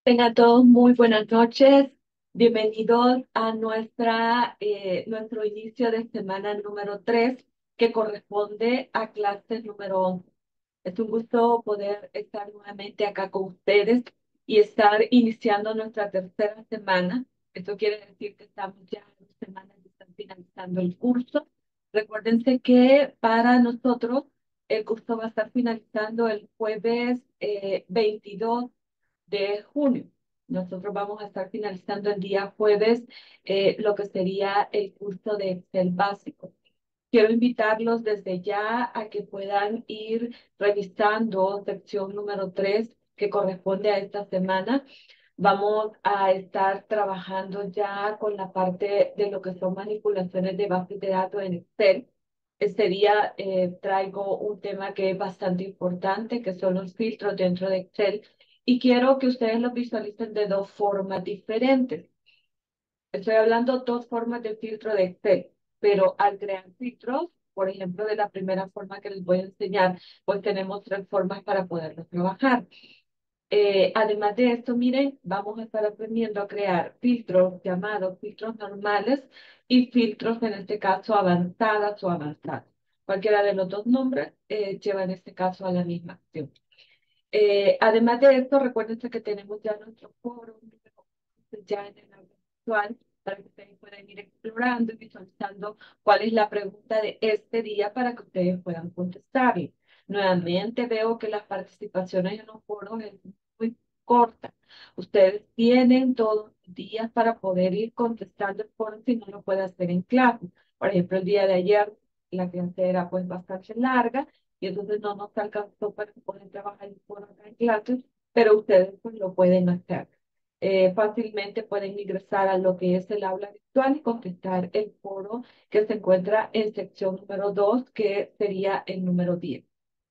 Tengan todos muy buenas noches. Bienvenidos a nuestro inicio de semana número 3, que corresponde a clase número 11. Es un gusto poder estar nuevamente acá con ustedes y estar iniciando nuestra tercera semana. Esto quiere decir que estamos ya en 2 semanas y están finalizando el curso. Recuérdense que para nosotros el curso va a estar finalizando el jueves 22 de junio. Nosotros vamos a estar finalizando el día jueves lo que sería el curso de Excel básico. Quiero invitarlos desde ya a que puedan ir revisando sección número 3 que corresponde a esta semana. Vamos a estar trabajando ya con la parte de lo que son manipulaciones de bases de datos en Excel. Este día traigo un tema que es bastante importante, que son los filtros dentro de Excel, y quiero que ustedes los visualicen de dos formas diferentes. Estoy hablando dos formas de filtro de Excel, pero al crear filtros, por ejemplo, de la primera forma que les voy a enseñar, pues tenemos tres formas para poderlos trabajar. Además de esto, miren, vamos a estar aprendiendo a crear filtros llamados filtros normales y filtros, en este caso, avanzadas o avanzados. Cualquiera de los dos nombres lleva en este caso a la misma acción. Además de esto, recuerden que tenemos ya nuestro foro ya en el aula virtual para que ustedes puedan ir explorando y visualizando cuál es la pregunta de este día para que ustedes puedan contestarle. Nuevamente veo que las participaciones en los foros es muy corta. Ustedes tienen todos los días para poder ir contestando el foro si no lo puede hacer en clase. Por ejemplo, el día de ayer la clase era pues bastante larga y entonces no nos alcanzó para poder trabajar el foro acá en clases, pero ustedes pues lo pueden hacer. Fácilmente pueden ingresar a lo que es el aula virtual y contestar el foro que se encuentra en sección número 2, que sería el número 10.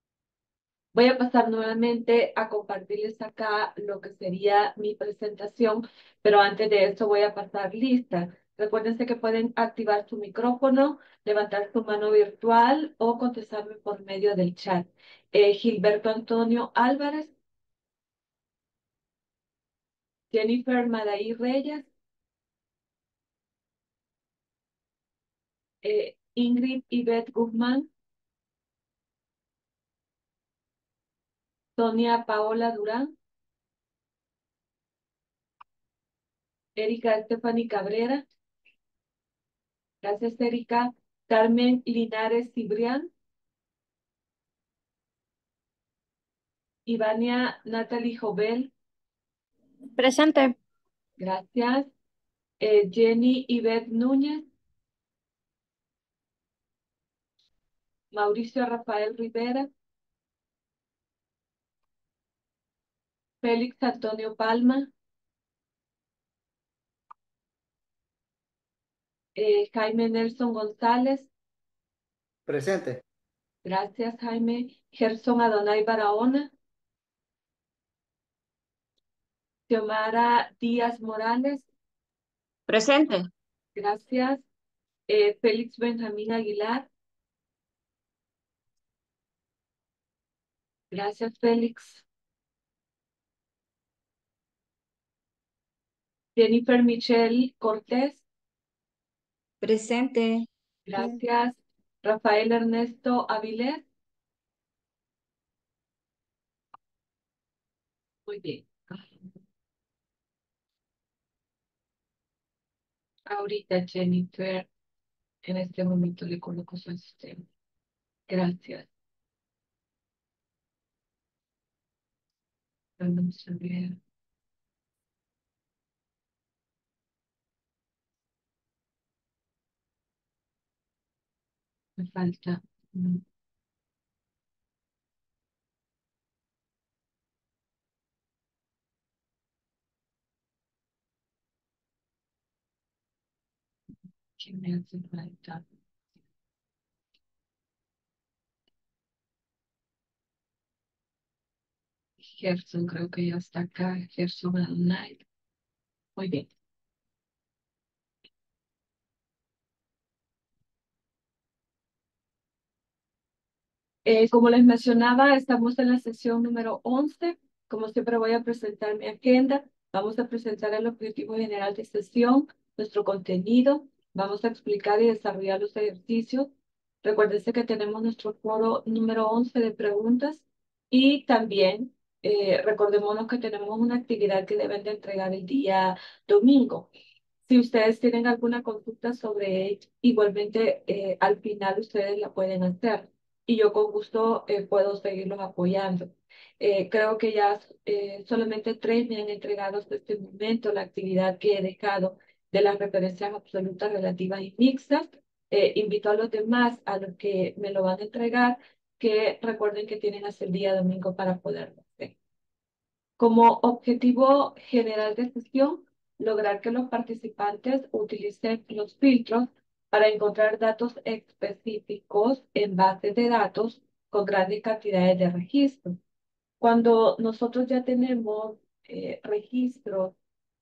Voy a pasar nuevamente a compartirles acá lo que sería mi presentación, pero antes de eso voy a pasar lista. Recuérdense que pueden activar su micrófono, levantar su mano virtual o contestarme por medio del chat. Gilberto Antonio Álvarez, Jennifer Madaí Reyes, Ingrid Ivette Guzmán, Sonia Paola Durán, Erika Stephanie Cabrera, gracias Erika, Carmen Linares Cibrián, Ivania Natalie Jovel, Presente. gracias, Jenny Ivette Núñez, Mauricio Rafael Rivera, Félix Antonio Palma, Jaime Nelson González, Presente. gracias Jaime, Gerson Adonai Barahona, Xiomara Díaz Morales, Presente. gracias, Félix Benjamín Aguilar, gracias Félix, Jennifer Michelle Cortés, Presente. gracias, Rafael Ernesto Avilés, muy bien. Ahorita Jennifer, en este momento le coloco su sistema. Gracias. Vamos a ver. Me falta. ¿Qué me hace falta? Gerson, creo que ya está acá. Gerson Adonai. Muy bien. Como les mencionaba, estamos en la sesión número 11. Como siempre voy a presentar mi agenda. Vamos a presentar el objetivo general de sesión, nuestro contenido, vamos a explicar y desarrollar los ejercicios. Recuérdense que tenemos nuestro foro número 11 de preguntas y también recordémonos que tenemos una actividad que deben de entregar el día domingo. Si ustedes tienen alguna consulta sobre ello, igualmente al final ustedes la pueden hacer y yo con gusto puedo seguirlos apoyando. Creo que ya solamente 3 me han entregado hasta este momento la actividad que he dejado de las referencias absolutas, relativas y mixtas. Invito a los demás, a los que me lo van a entregar, que recuerden que tienen hasta el día domingo para poderlo hacer. Como objetivo general de sesión, lograr que los participantes utilicen los filtros para encontrar datos específicos en bases de datos con grandes cantidades de registros. Cuando nosotros ya tenemos registros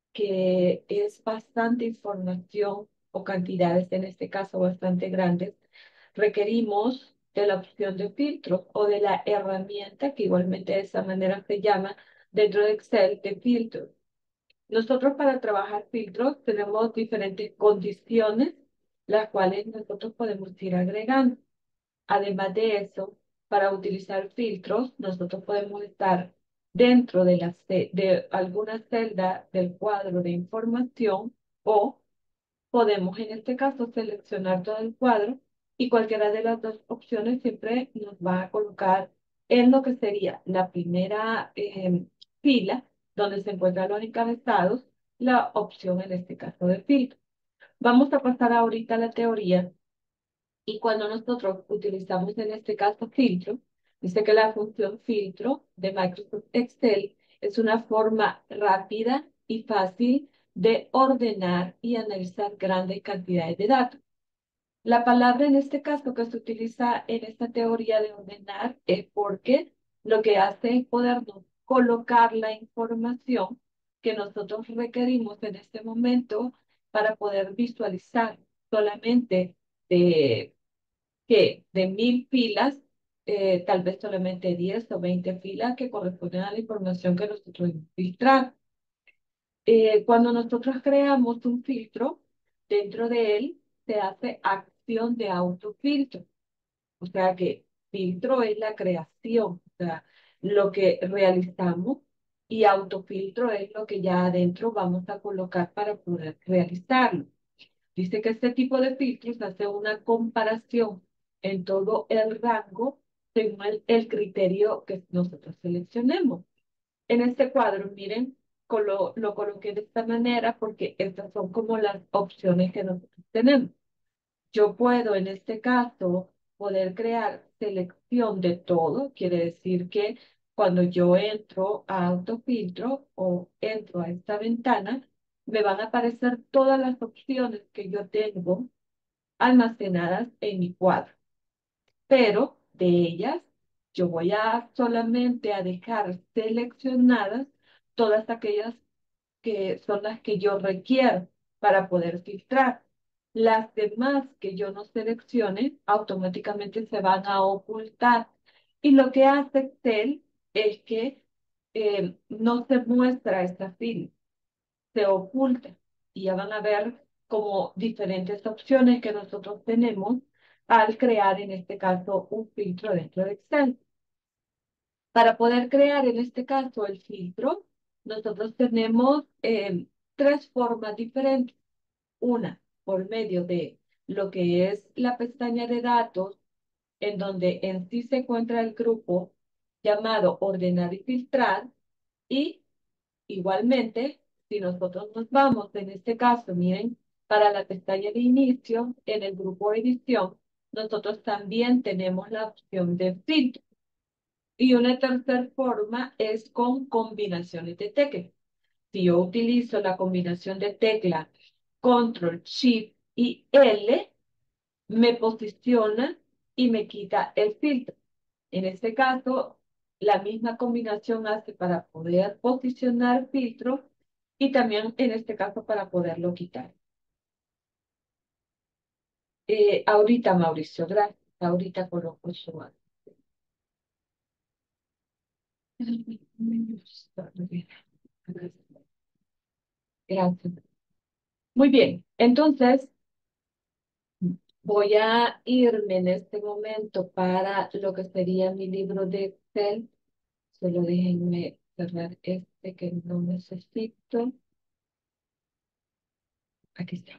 que es bastante información o cantidades, en este caso bastante grandes, requerimos de la opción de filtros o de la herramienta que igualmente de esa manera se llama dentro de Excel de filtros. Nosotros para trabajar filtros tenemos diferentes condiciones, las cuales nosotros podemos ir agregando. Además de eso, para utilizar filtros, nosotros podemos estar dentro de alguna celda del cuadro de información o podemos en este caso seleccionar todo el cuadro y cualquiera de las dos opciones siempre nos va a colocar en lo que sería la primera fila donde se encuentran los encabezados, la opción en este caso de filtro. Vamos a pasar ahorita a la teoría y cuando nosotros utilizamos en este caso filtro, dice que la función filtro de Microsoft Excel es una forma rápida y fácil de ordenar y analizar grandes cantidades de datos. La palabra en este caso que se utiliza en esta teoría de ordenar es porque lo que hace es podernos colocar la información que nosotros requerimos en este momento para poder visualizar solamente de de 1000 filas, tal vez solamente 10 o 20 filas que corresponden a la información que nosotros hemos filtrado. Cuando nosotros creamos un filtro, dentro de él se hace acción de autofiltro. O sea que filtro es la creación, o sea, lo que realizamos y autofiltro es lo que ya adentro vamos a colocar para poder realizarlo. Dice que este tipo de filtros hace una comparación en todo el rango según el criterio que nosotros seleccionemos. En este cuadro, miren, lo coloqué de esta manera porque estas son como las opciones que nosotros tenemos. Yo puedo, en este caso, poder crear selección de todo. Quiere decir que cuando yo entro a autofiltro o entro a esta ventana, me van a aparecer todas las opciones que yo tengo almacenadas en mi cuadro. Pero de ellas, yo voy a solamente a dejar seleccionadas todas aquellas que son las que yo requiero para poder filtrar. Las demás que yo no seleccione automáticamente se van a ocultar. Y lo que hace Excel es que no se muestra esta fila, se oculta. Y ya van a ver como diferentes opciones que nosotros tenemos al crear en este caso un filtro dentro de Excel. Para poder crear en este caso el filtro, nosotros tenemos 3 formas diferentes. Una, por medio de lo que es la pestaña de datos, en donde en sí se encuentra el grupo llamado ordenar y filtrar. Y igualmente, si nosotros nos vamos, en este caso, miren, para la pestaña de inicio, en el grupo edición, nosotros también tenemos la opción de filtro. Y una tercera forma es con combinaciones de teclas. Si yo utilizo la combinación de tecla Control, Shift y L, me posiciona y me quita el filtro. En este caso, la misma combinación hace para poder posicionar filtro y también en este caso para poderlo quitar. Ahorita, Mauricio, gracias. Ahorita coloco su mano. Gracias. Muy bien, entonces voy a irme en este momento para lo que sería mi libro de Excel. Solo déjenme cerrar este que no necesito. Aquí está.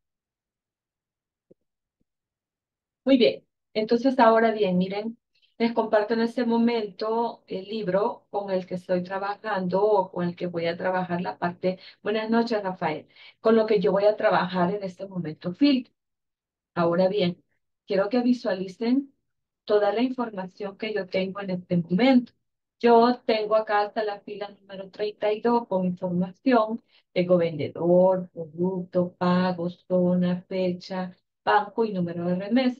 Muy bien. Entonces, ahora bien, miren, les comparto en este momento el libro con el que estoy trabajando o con el que voy a trabajar la parte. Buenas noches, Rafael. Con lo que yo voy a trabajar en este momento, filtro. Ahora bien, quiero que visualicen toda la información que yo tengo en este momento. Yo tengo acá hasta la fila número 32 con información. Tengo vendedor, producto, pago, zona, fecha, banco y número de remesa.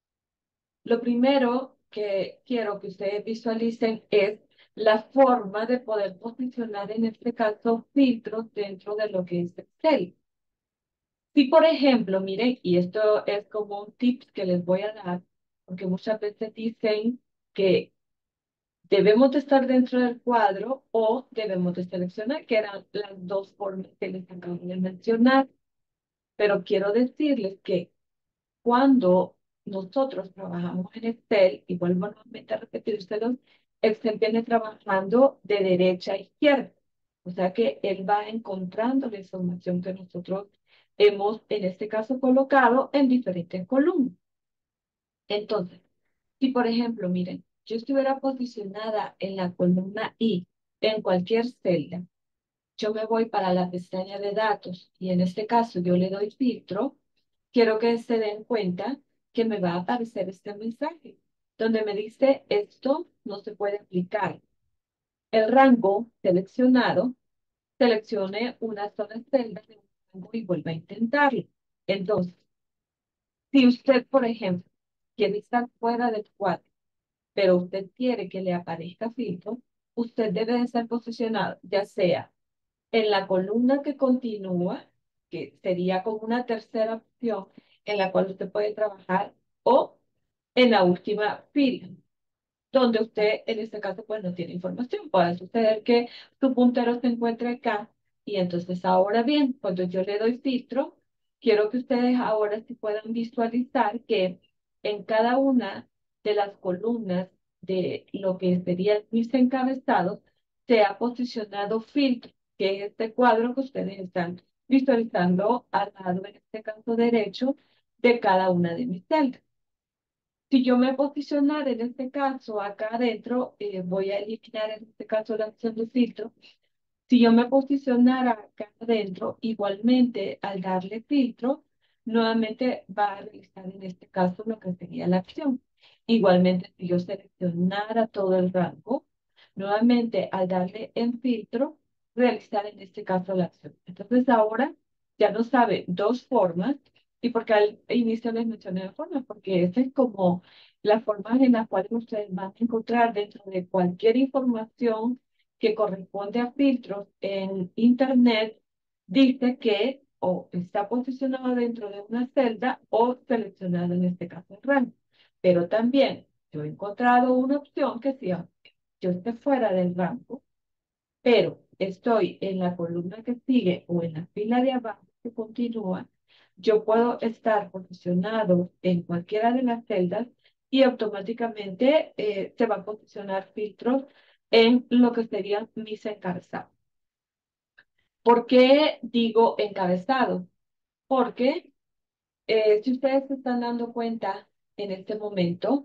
Lo primero que quiero que ustedes visualicen es la forma de poder posicionar, en este caso, filtros dentro de lo que es Excel. Si, por ejemplo, miren, y esto es como un tip que les voy a dar, porque muchas veces dicen que debemos de estar dentro del cuadro o debemos de seleccionar, que eran las dos formas que les acabo de mencionar. Pero quiero decirles que cuando nosotros trabajamos en Excel, y vuelvo nuevamente a repetírselos, Excel viene trabajando de derecha a izquierda. O sea que él va encontrando la información que nosotros hemos, en este caso, colocado en diferentes columnas. Entonces, si por ejemplo, miren, yo estuviera posicionada en la columna I en cualquier celda, yo me voy para la pestaña de datos y en este caso yo le doy filtro, quiero que se den cuenta que me va a aparecer este mensaje donde me dice esto no se puede aplicar. El rango seleccionado, seleccione una sola celda de un rango y vuelva a intentarlo. Entonces, si usted, por ejemplo, quiere estar fuera del cuadro, pero usted quiere que le aparezca filtro, usted debe de estar posicionado, ya sea en la columna que continúa, que sería como una tercera opción en la cual usted puede trabajar, o en la última fila, donde usted en este caso pues no tiene información. Puede suceder que su puntero se encuentre acá y entonces ahora bien, cuando yo le doy filtro, quiero que ustedes ahora sí puedan visualizar que en cada una de las columnas de lo que serían mis encabezados se ha posicionado filtro, que es este cuadro que ustedes están visualizando al lado, en este caso derecho, de cada una de mis celdas. Si yo me posicionara en este caso acá adentro, voy a eliminar en este caso la opción de filtro. Si yo me posicionara acá adentro, igualmente al darle filtro, nuevamente va a realizar en este caso lo que sería la acción. Igualmente, si yo seleccionara todo el rango, nuevamente al darle en filtro, realizar en este caso la acción. Entonces ahora ya no sabe dos formas. ¿Y porque al inicio les mencioné dos formas? Porque esa es como la forma en la cual ustedes van a encontrar dentro de cualquier información que corresponde a filtros en Internet, dice que o está posicionado dentro de una celda o seleccionado en este caso el rango. Pero también yo he encontrado una opción que si yo esté fuera del rango, pero estoy en la columna que sigue o en la fila de abajo que continúa, yo puedo estar posicionado en cualquiera de las celdas y automáticamente se van a posicionar filtros en lo que serían mis encabezados. ¿Por qué digo encabezado? Porque si ustedes se están dando cuenta en este momento,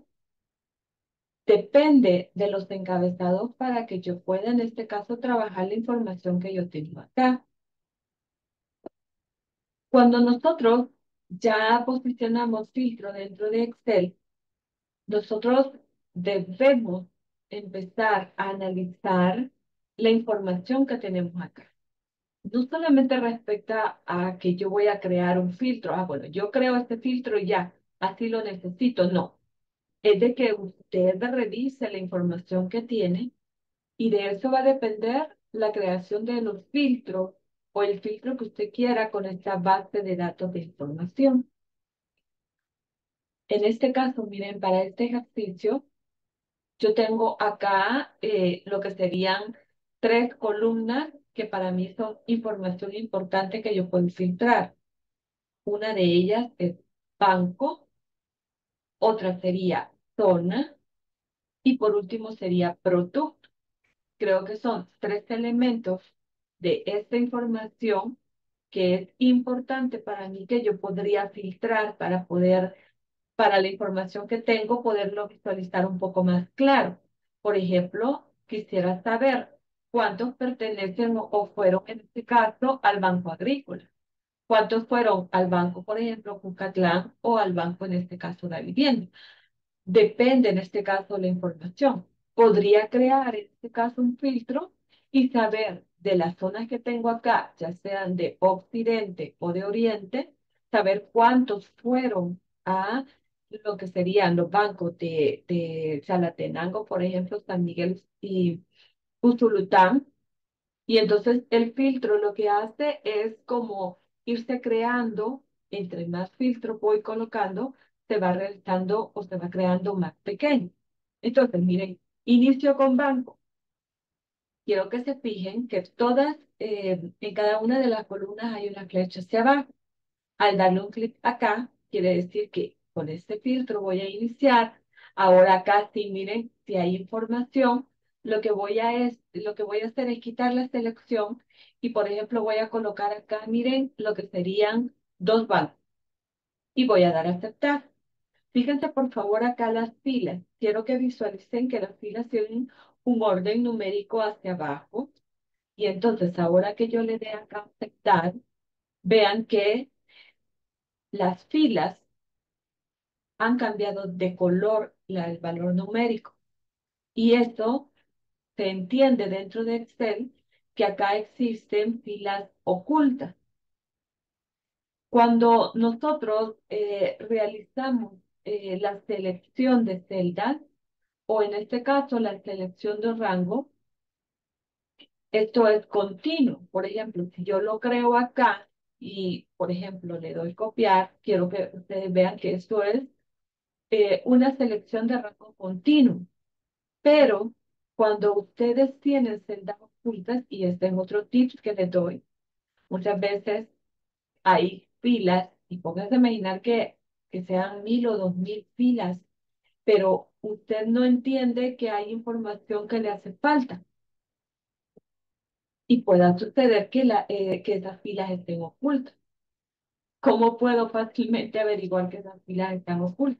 depende de los encabezados para que yo pueda en este caso trabajar la información que yo tengo acá. Cuando nosotros ya posicionamos filtro dentro de Excel, nosotros debemos empezar a analizar la información que tenemos acá. No solamente respecta a que yo voy a crear un filtro, bueno, yo creo este filtro y ya, así lo necesito, no. Es de que usted revise la información que tiene y de eso va a depender la creación de los filtros o el filtro que usted quiera con esta base de datos de información. En este caso, miren, para este ejercicio, yo tengo acá lo que serían tres columnas que para mí son información importante que yo puedo filtrar. Una de ellas es banco, otra sería zona y por último sería producto. Creo que son tres elementos de esta información que es importante para mí que yo podría filtrar para la información que tengo, poderlo visualizar un poco más claro. Por ejemplo, quisiera saber cuántos pertenecen o fueron en este caso al Banco Agrícola. ¿Cuántos fueron al banco, por ejemplo, Cucatlán o al banco, en este caso, de vivienda? Depende, en este caso, la información. Podría crear, en este caso, un filtro y saber de las zonas que tengo acá, ya sean de Occidente o de Oriente, saber cuántos fueron a lo que serían los bancos de Chalatenango, por ejemplo, San Miguel y Usulután, y entonces el filtro lo que hace es como irse creando, entre más filtro voy colocando, se va realizando o se va creando más pequeño. Entonces, miren, inicio con banco. Quiero que se fijen que en cada una de las columnas hay una flecha hacia abajo. Al darle un clic acá, quiere decir que con este filtro voy a iniciar. Ahora acá, sí, miren, si hay información, lo que voy a hacer es quitar la selección y, por ejemplo, voy a colocar acá, miren, lo que serían dos bancos y voy a dar a aceptar. Fíjense, por favor, acá las filas. Quiero que visualicen que las filas tienen un orden numérico hacia abajo. Y entonces, ahora que yo le dé acá a aceptar, vean que las filas han cambiado de color el valor numérico. Y esto se entiende dentro de Excel que acá existen filas ocultas. Cuando nosotros realizamos la selección de celdas, o en este caso la selección de rango, esto es continuo. Por ejemplo, si yo lo creo acá y, por ejemplo, le doy copiar, quiero que ustedes vean que esto es una selección de rango continuo. Pero cuando ustedes tienen celdas ocultas, y este es otro tip que les doy, muchas veces hay filas, y pónganse a imaginar que sean 1000 o 2000 filas, pero usted no entiende que hay información que le hace falta. Y pueda suceder que esas filas estén ocultas. ¿Cómo puedo fácilmente averiguar que esas filas están ocultas?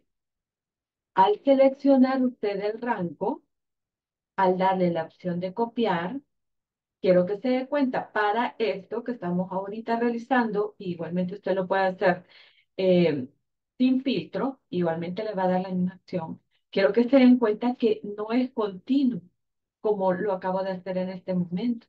Al seleccionar usted el rango, al darle la opción de copiar, quiero que se dé cuenta, para esto que estamos ahorita realizando, igualmente usted lo puede hacer eh, sin filtro, igualmente le va a dar la misma acción. Quiero que se den cuenta que no es continuo, como lo acabo de hacer en este momento,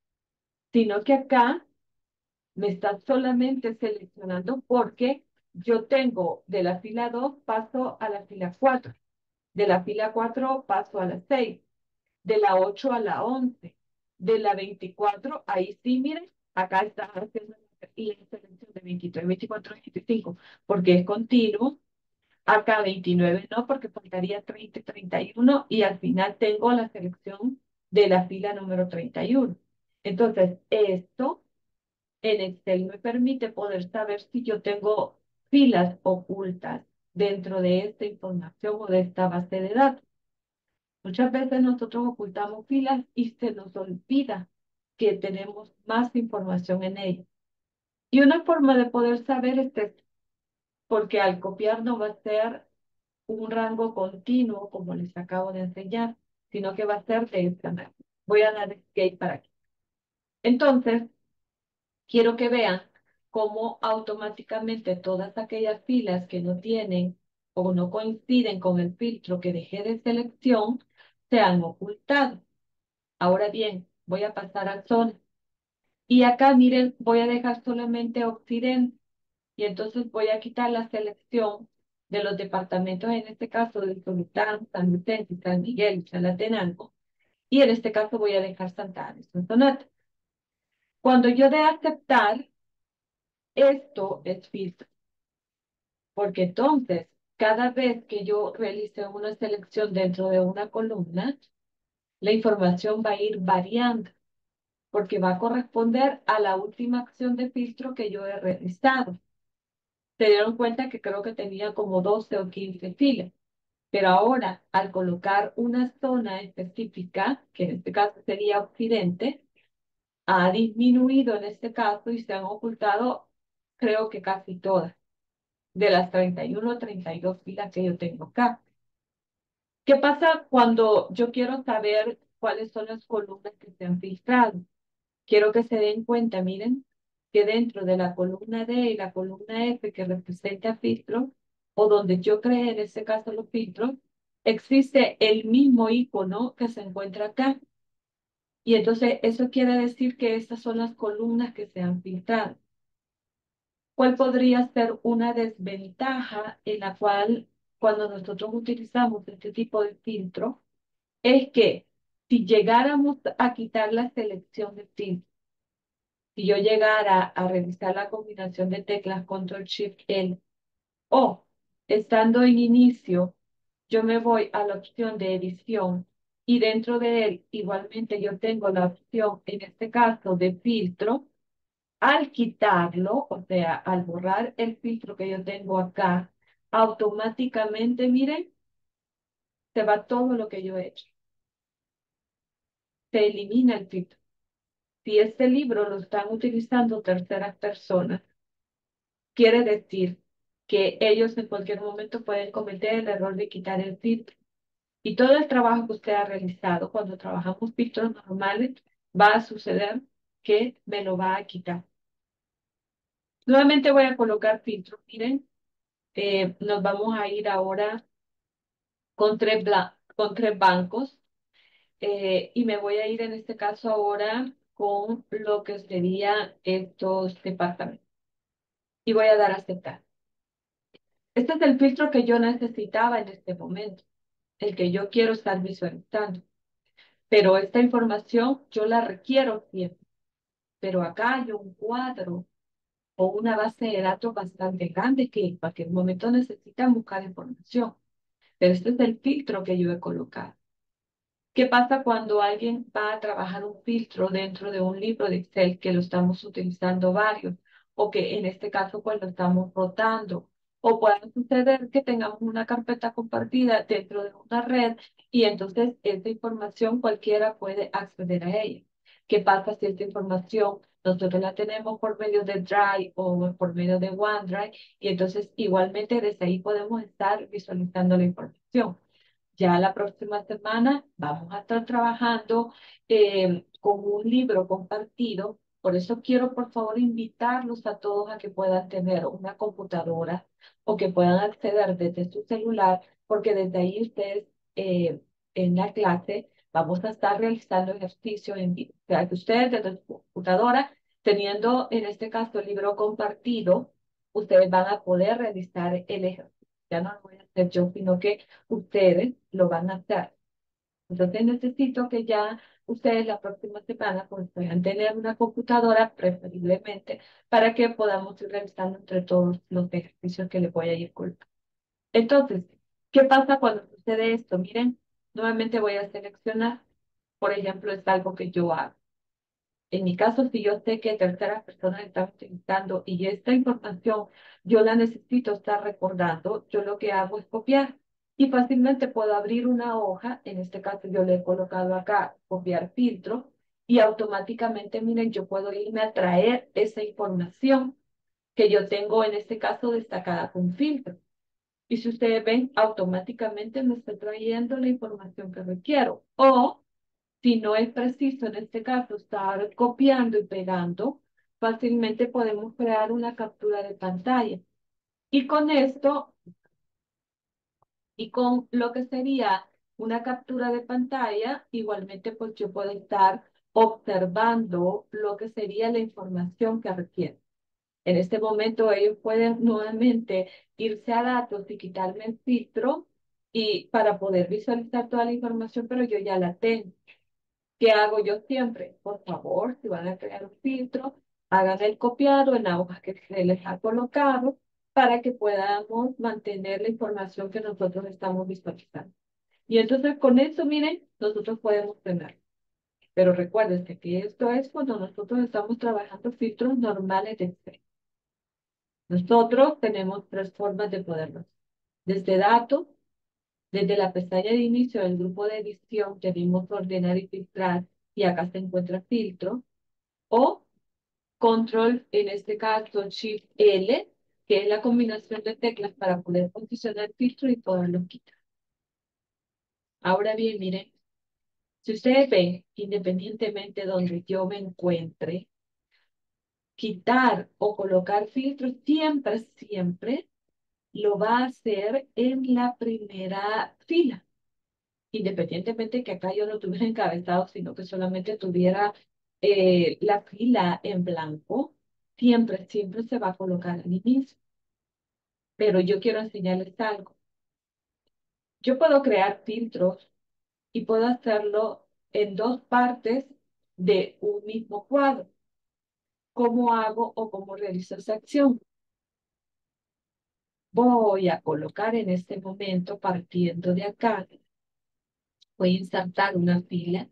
sino que acá me está solamente seleccionando porque yo tengo de la fila 2 paso a la fila 4, de la fila 4 paso a la 6, de la 8 a la 11, de la 24, ahí sí, miren, acá está haciendo la selección de 23, 24, 25, porque es continuo. Acá 29 no, porque faltaría 30 y 31, y al final tengo la selección de la fila número 31. Entonces, esto en Excel me permite poder saber si yo tengo filas ocultas dentro de esta información o de esta base de datos. Muchas veces nosotros ocultamos filas y se nos olvida que tenemos más información en ellas. Y una forma de poder saber es esto, porque al copiar no va a ser un rango continuo como les acabo de enseñar, sino que va a ser de esta manera. Voy a dar escape para aquí. Entonces, quiero que vean cómo automáticamente todas aquellas filas que no tienen o no coinciden con el filtro que dejé de selección se han ocultado. Ahora bien, voy a pasar a zona. Y acá, miren, voy a dejar solamente Occidente. Y entonces voy a quitar la selección de los departamentos, en este caso de Solután, San Vicente, San Miguel y Chalatenango. Y en este caso voy a dejar Santa Ana y Sonsonate. Cuando yo dé aceptar, esto es filtro. Porque entonces, cada vez que yo realice una selección dentro de una columna, la información va a ir variando. porque va a corresponder a la última acción de filtro que yo he realizado. Se dieron cuenta que creo que tenía como 12 o 15 filas. Pero ahora, al colocar una zona específica, que en este caso sería occidente, ha disminuido en este caso y se han ocultado, creo que casi todas, de las 31 o 32 filas que yo tengo acá. ¿Qué pasa cuando yo quiero saber cuáles son las columnas que se han filtrado? Quiero que se den cuenta, miren, que dentro de la columna D y la columna F que representa filtro, o donde yo creé en este caso los filtros, existe el mismo icono que se encuentra acá. Y entonces eso quiere decir que estas son las columnas que se han filtrado. ¿Cuál podría ser una desventaja en la cual cuando nosotros utilizamos este tipo de filtro? Es que si llegáramos a quitar la selección de filtro, si yo llegara a revisar la combinación de teclas Control Shift L o estando en inicio, yo me voy a la opción de edición y dentro de él igualmente yo tengo la opción, en este caso, de filtro. Al quitarlo, o sea, al borrar el filtro que yo tengo acá, automáticamente, miren, se va todo lo que yo he hecho. Se elimina el filtro. Si este libro lo están utilizando terceras personas, quiere decir que ellos en cualquier momento pueden cometer el error de quitar el filtro. Y todo el trabajo que usted ha realizado cuando trabajamos filtros normales, va a suceder que me lo va a quitar. Nuevamente voy a colocar filtros. Miren, nos vamos a ir ahora con tres bancos y me voy a ir en este caso ahora con lo que serían estos departamentos. Y voy a dar a aceptar. Este es el filtro que yo necesitaba en este momento, el que yo quiero estar visualizando. Pero esta información yo la requiero siempre. Pero acá hay un cuadro o una base de datos bastante grande que en cualquier momento necesitan buscar información. Pero este es el filtro que yo he colocado. ¿Qué pasa cuando alguien va a trabajar un filtro dentro de un libro de Excel que lo estamos utilizando varios? O que en este caso pues lo estamos rotando. O puede suceder que tengamos una carpeta compartida dentro de una red y entonces esta información cualquiera puede acceder a ella. ¿Qué pasa si esta información nosotros la tenemos por medio de Drive o por medio de OneDrive? Y entonces igualmente desde ahí podemos estar visualizando la información. Ya la próxima semana vamos a estar trabajando con un libro compartido. Por eso quiero, por favor, invitarlos a todos a que puedan tener una computadora o que puedan acceder desde su celular, porque desde ahí ustedes eh, en la clase vamos a estar realizando ejercicios en vivo. O sea, que ustedes desde su computadora, teniendo en este caso el libro compartido, ustedes van a poder realizar el ejercicio. Ya no lo voy a hacer yo, sino que ustedes lo van a hacer. Entonces necesito que ya ustedes la próxima semana pues puedan tener una computadora preferiblemente para que podamos ir realizando entre todos los ejercicios que les voy a ir colocando. Entonces, ¿qué pasa cuando sucede esto? Miren, nuevamente voy a seleccionar, por ejemplo, es algo que yo hago. En mi caso, si yo sé que terceras personas están utilizando y esta información yo la necesito estar recordando, yo lo que hago es copiar y fácilmente puedo abrir una hoja, en este caso yo le he colocado acá copiar filtro y automáticamente, miren, yo puedo irme a traer esa información que yo tengo en este caso destacada con filtro. Y si ustedes ven, automáticamente me está trayendo la información que requiero. O si no es preciso en este caso estar copiando y pegando, fácilmente podemos crear una captura de pantalla. Y con esto, y con lo que sería una captura de pantalla, igualmente pues yo puedo estar observando lo que sería la información que requiere. En este momento ellos pueden nuevamente irse a datos y quitarme el filtro y para poder visualizar toda la información, pero yo ya la tengo. ¿Qué hago yo siempre? Por favor, si van a crear un filtro, hagan el copiado en la hoja que se les ha colocado para que podamos mantener la información que nosotros estamos visualizando. Y entonces con eso, miren, nosotros podemos tener Pero recuérdense que esto es cuando nosotros estamos trabajando filtros normales de Excel. Nosotros tenemos tres formas de poderlo hacer. Desde datos, desde la pestaña de inicio del grupo de edición, tenemos ordenar y filtrar, y acá se encuentra filtro, o control, en este caso Shift L, que es la combinación de teclas para poder posicionar el filtro y poderlo quitar. Ahora bien, miren, si ustedes ven, independientemente de donde yo me encuentre, quitar o colocar filtros siempre lo va a hacer en la primera fila. Independientemente que acá yo no tuviera encabezado, sino que solamente tuviera la fila en blanco, siempre se va a colocar al inicio. Pero yo quiero enseñarles algo. Yo puedo crear filtros y puedo hacerlo en dos partes de un mismo cuadro. ¿Cómo hago o cómo realizo esa acción? Voy a colocar en este momento, partiendo de acá, voy a insertar una fila.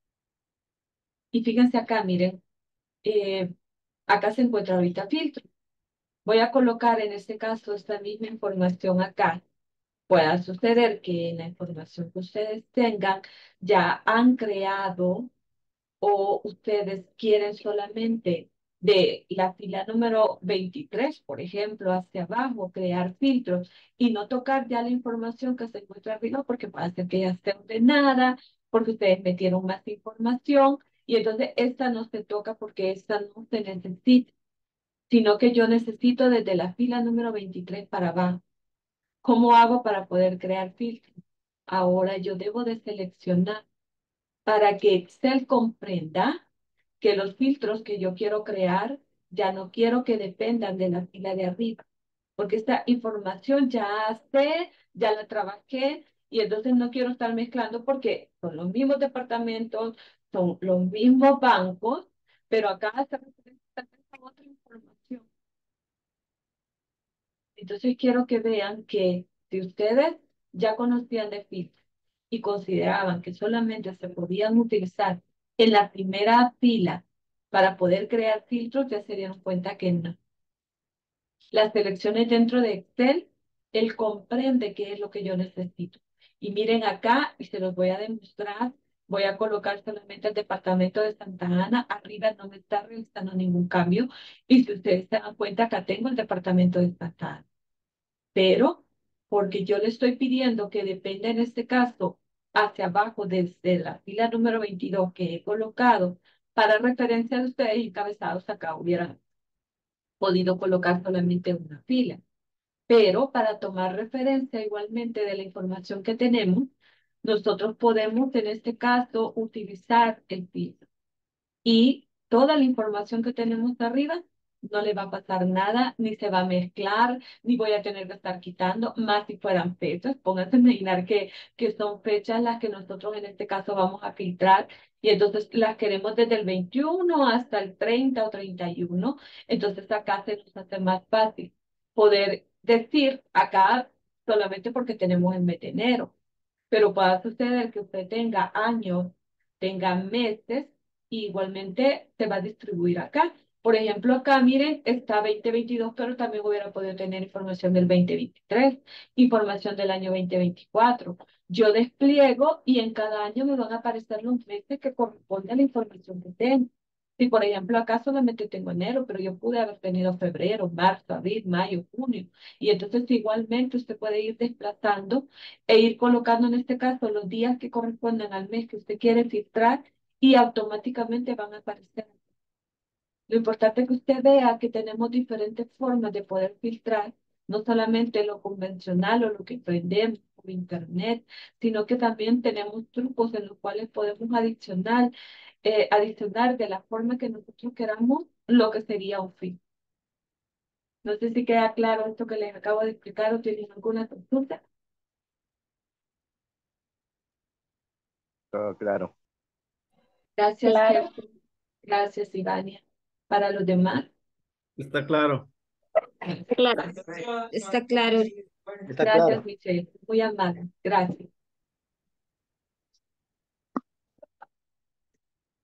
Y fíjense acá, miren, eh, acá se encuentra ahorita filtro. Voy a colocar en este caso esta misma información acá. Pueda suceder que en la información que ustedes tengan ya han creado o ustedes quieren solamente de la fila número 23, por ejemplo, hacia abajo, crear filtros y no tocar ya la información que se encuentra arriba porque puede ser que ya esté ordenada, porque ustedes metieron más información y entonces esta no se toca porque esta no se necesita, sino que yo necesito desde la fila número 23 para abajo. ¿Cómo hago para poder crear filtros? Ahora yo debo de seleccionar para que Excel comprenda que los filtros que yo quiero crear ya no quiero que dependan de la fila de arriba, porque esta información ya sé, ya la trabajé y entonces no quiero estar mezclando porque son los mismos departamentos, son los mismos bancos, pero acá está otra información. Entonces quiero que vean que si ustedes ya conocían de filtros y consideraban que solamente se podían utilizar en la primera fila para poder crear filtros, ya se dieron cuenta que no. Las selecciones dentro de Excel, él comprende qué es lo que yo necesito. Y miren acá, y se los voy a demostrar, voy a colocar solamente el departamento de Santa Ana, arriba no me está realizando ningún cambio, y si ustedes se dan cuenta, acá tengo el departamento de Santa Ana. Pero porque yo le estoy pidiendo que dependa en este caso hacia abajo desde la fila número 22 que he colocado para referencia de ustedes y encabezados acá hubieran podido colocar solamente una fila. Pero para tomar referencia igualmente de la información que tenemos, nosotros podemos en este caso utilizar el filtro y toda la información que tenemos arriba no le va a pasar nada, ni se va a mezclar, ni voy a tener que estar quitando, más si fueran fechas. Pónganse a imaginar que son fechas las que nosotros en este caso vamos a filtrar y entonces las queremos desde el 21 hasta el 30 o 31. Entonces acá se nos hace más fácil poder decir acá solamente porque tenemos el mes de enero, pero puede suceder que usted tenga años, tenga meses, y igualmente se va a distribuir acá. Por ejemplo, acá, miren, está 2022, pero también hubiera podido tener información del 2023, información del año 2024. Yo despliego y en cada año me van a aparecer los meses que corresponden a la información que tengo. Si, por ejemplo, acá solamente tengo enero, pero yo pude haber tenido febrero, marzo, abril, mayo, junio. Y entonces igualmente usted puede ir desplazando e ir colocando en este caso los días que corresponden al mes que usted quiere filtrar y automáticamente van a aparecer. Lo importante es que usted vea que tenemos diferentes formas de poder filtrar, no solamente lo convencional o lo que aprendemos por internet, sino que también tenemos trucos en los cuales podemos adicionar de la forma que nosotros queramos lo que sería un filtro. No sé si queda claro esto que les acabo de explicar o tienen alguna consulta. Todo claro. Gracias, Claro. jefe. Gracias, Ivania. Para los demás. Está claro. Claro. Está claro. Está Gracias, claro. Michelle. Muy amable. Gracias.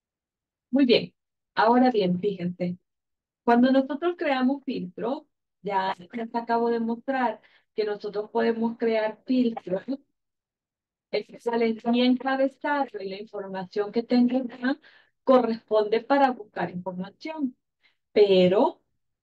Muy bien. Ahora bien, fíjense, cuando nosotros creamos filtros, ya les acabo de mostrar que nosotros podemos crear filtros especiales y encabezarlo y la información que tenga acá corresponde para buscar información. Pero,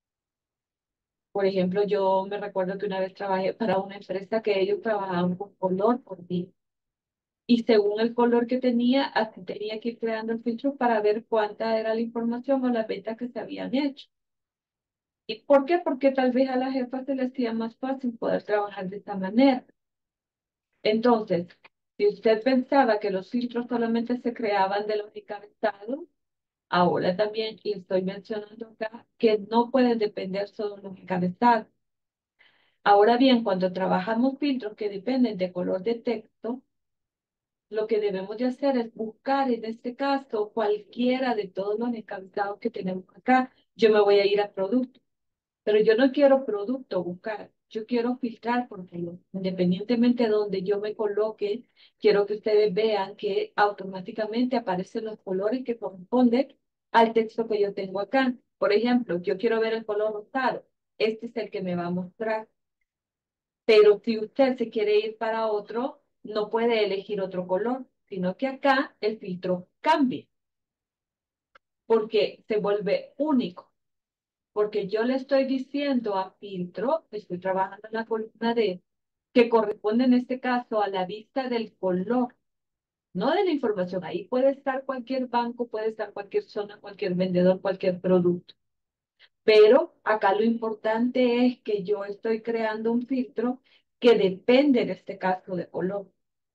por ejemplo, yo me recuerdo que una vez trabajé para una empresa que ellos trabajaban con color por día. Y según el color que tenía, así tenía que ir creando el filtro para ver cuánta era la información o las ventas que se habían hecho. ¿Y por qué? Porque tal vez a la jefa se le hacía más fácil poder trabajar de esta manera. Entonces, si usted pensaba que los filtros solamente se creaban de los encabezados, ahora también le estoy mencionando acá que no pueden depender solo de los encabezados. Ahora bien, cuando trabajamos filtros que dependen de color de texto, lo que debemos de hacer es buscar en este caso cualquiera de todos los encabezados que tenemos acá. Yo me voy a ir a producto, pero yo no quiero producto buscar. Yo quiero filtrar por color. Independientemente de donde yo me coloque, quiero que ustedes vean que automáticamente aparecen los colores que corresponden al texto que yo tengo acá. Por ejemplo, yo quiero ver el color rosado. Este es el que me va a mostrar. Pero si usted se quiere ir para otro, no puede elegir otro color, sino que acá el filtro cambia, porque se vuelve único. Porque yo le estoy diciendo a filtro, estoy trabajando en la columna D, que corresponde en este caso a la vista del color, no de la información. Ahí puede estar cualquier banco, puede estar cualquier zona, cualquier vendedor, cualquier producto. Pero acá lo importante es que yo estoy creando un filtro que depende en este caso de color.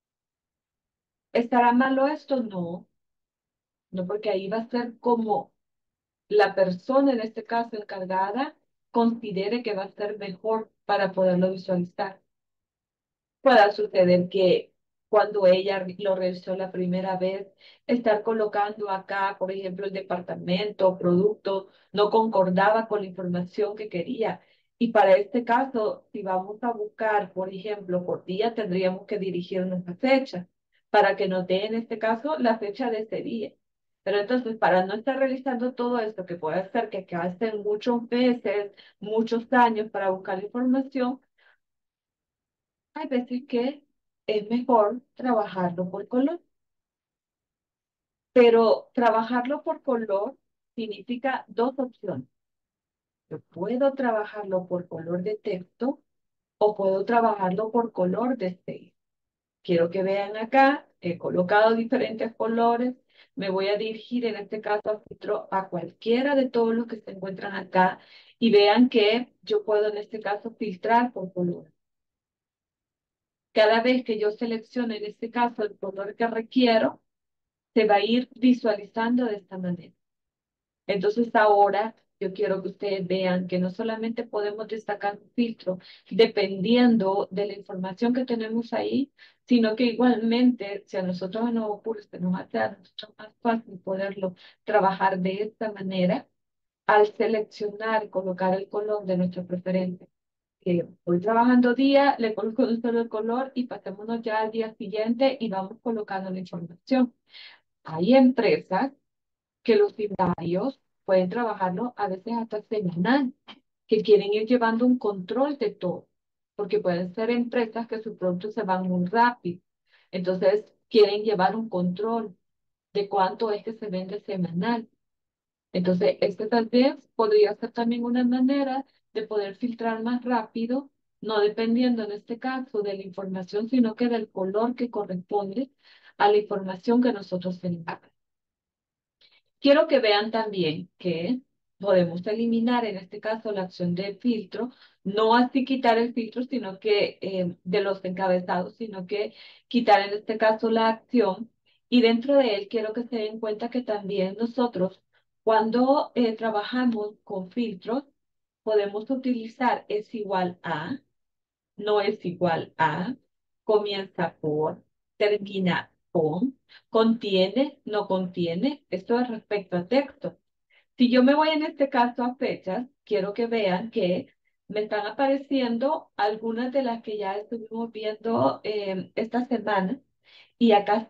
¿Estará malo esto? No, no, porque ahí va a ser como la persona, en este caso encargada, considere que va a ser mejor para poderlo visualizar. Pueda suceder que cuando ella lo realizó la primera vez, estar colocando acá, por ejemplo, el departamento, producto, no concordaba con la información que quería. Y para este caso, si vamos a buscar, por ejemplo, por día, tendríamos que dirigirnos a fecha para que nos dé en este caso la fecha de ese día. Pero entonces, para no estar realizando todo esto, que puede ser que gasten muchos meses, muchos años para buscar información, hay veces que es mejor trabajarlo por color, pero trabajarlo por color significa dos opciones. Yo puedo trabajarlo por color de texto o puedo trabajarlo por color de sello. Quiero que vean acá, he colocado diferentes colores. Me voy a dirigir en este caso a filtro a cualquiera de todos los que se encuentran acá y vean que yo puedo en este caso filtrar por color. Cada vez que yo seleccione en este caso el color que requiero, se va a ir visualizando de esta manera. Entonces ahora yo quiero que ustedes vean que no solamente podemos destacar un filtro dependiendo de la información que tenemos ahí, sino que igualmente si a nosotros nos ocurre, se nos hace a nosotros más fácil poderlo trabajar de esta manera al seleccionar, colocar el color de nuestro preferente. Que voy trabajando día, le coloco un solo color y pasémonos ya al día siguiente y vamos colocando la información. Hay empresas que los inventarios pueden trabajarlo a veces hasta semanal, que quieren ir llevando un control de todo, porque pueden ser empresas que sus productos se van muy rápido. Entonces, quieren llevar un control de cuánto es que se vende semanal. Entonces, este tal vez podría ser también una manera de poder filtrar más rápido, no dependiendo en este caso de la información, sino que del color que corresponde a la información que nosotros tenemos. Quiero que vean también que podemos eliminar en este caso la acción de filtro, no así quitar el filtro, sino que de los encabezados, sino que quitar en este caso la acción. Y dentro de él quiero que se den cuenta que también nosotros, cuando trabajamos con filtros, podemos utilizar es igual a, no es igual a, comienza por, termina con, contiene, no contiene. Esto es respecto a texto. Si yo me voy en este caso a fechas, quiero que vean que me están apareciendo algunas de las que ya estuvimos viendo esta semana. Y acá está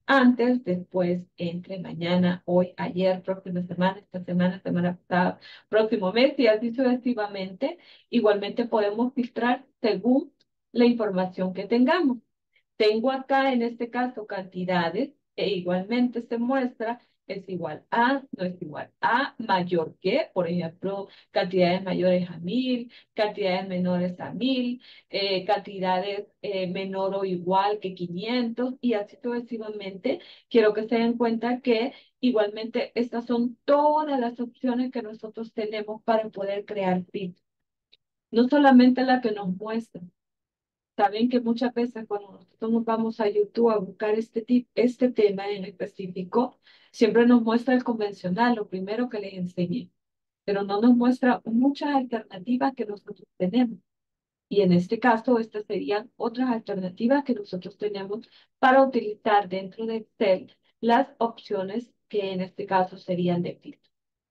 antes, después, entre mañana, hoy, ayer, próxima semana, esta semana, semana pasada, próximo mes y así sucesivamente. Igualmente podemos filtrar según la información que tengamos. Tengo acá en este caso cantidades e igualmente se muestra es igual a, no es igual a, mayor que, por ejemplo, cantidades mayores a 1000, cantidades menores a 1000, cantidades menor o igual que 500 y así sucesivamente. Quiero que se den cuenta que igualmente estas son todas las opciones que nosotros tenemos para poder crear feeds. No solamente la que nos muestra. Saben que muchas veces cuando nosotros nos vamos a YouTube a buscar este tema en específico, siempre nos muestra el convencional, lo primero que les enseñé, pero no nos muestra muchas alternativas que nosotros tenemos. Y en este caso, estas serían otras alternativas que nosotros tenemos para utilizar dentro de Excel las opciones que en este caso serían de filtro.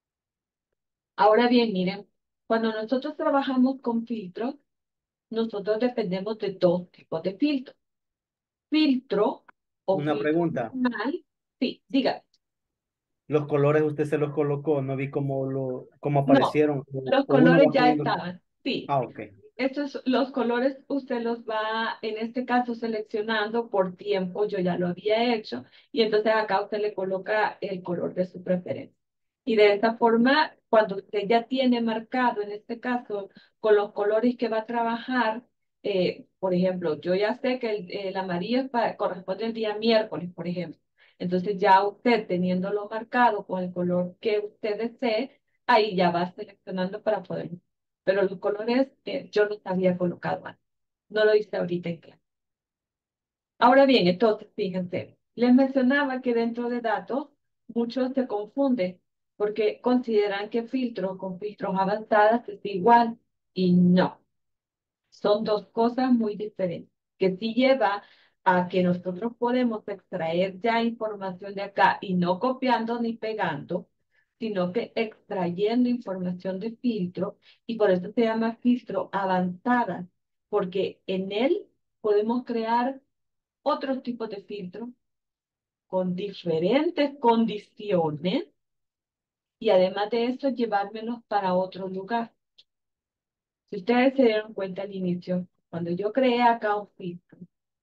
Ahora bien, miren, cuando nosotros trabajamos con filtros, nosotros dependemos de dos tipos de filtros. Filtro o Una filtro pregunta. normal. Sí, diga. Los colores usted se los colocó, no vi cómo No, aparecieron. los O uno colores va ya poniendo. estaban. Sí, Ah, ok. estos, los colores usted los va, en este caso, seleccionando por tiempo. Yo ya lo había hecho. Y entonces acá usted le coloca el color de su preferencia. Y de esta forma, cuando usted ya tiene marcado, en este caso, con los colores que va a trabajar, por ejemplo, yo ya sé que el amarillo corresponde al día miércoles, por ejemplo. Entonces ya usted teniéndolo marcado con el color que usted desee, ahí ya va seleccionando para poder. Pero los colores yo los había colocado antes. No lo hice ahorita en clase. Ahora bien, entonces, fíjense, les mencionaba que dentro de datos muchos se confunden porque consideran que filtros con filtros avanzadas es igual y no. Son dos cosas muy diferentes, que sí lleva a que nosotros podemos extraer ya información de acá y no copiando ni pegando, sino que extrayendo información de filtro y por eso se llama filtro avanzada, porque en él podemos crear otros tipos de filtros con diferentes condiciones y además de eso llevármelos para otro lugar. Si ustedes se dieron cuenta al inicio, cuando yo creé acá un filtro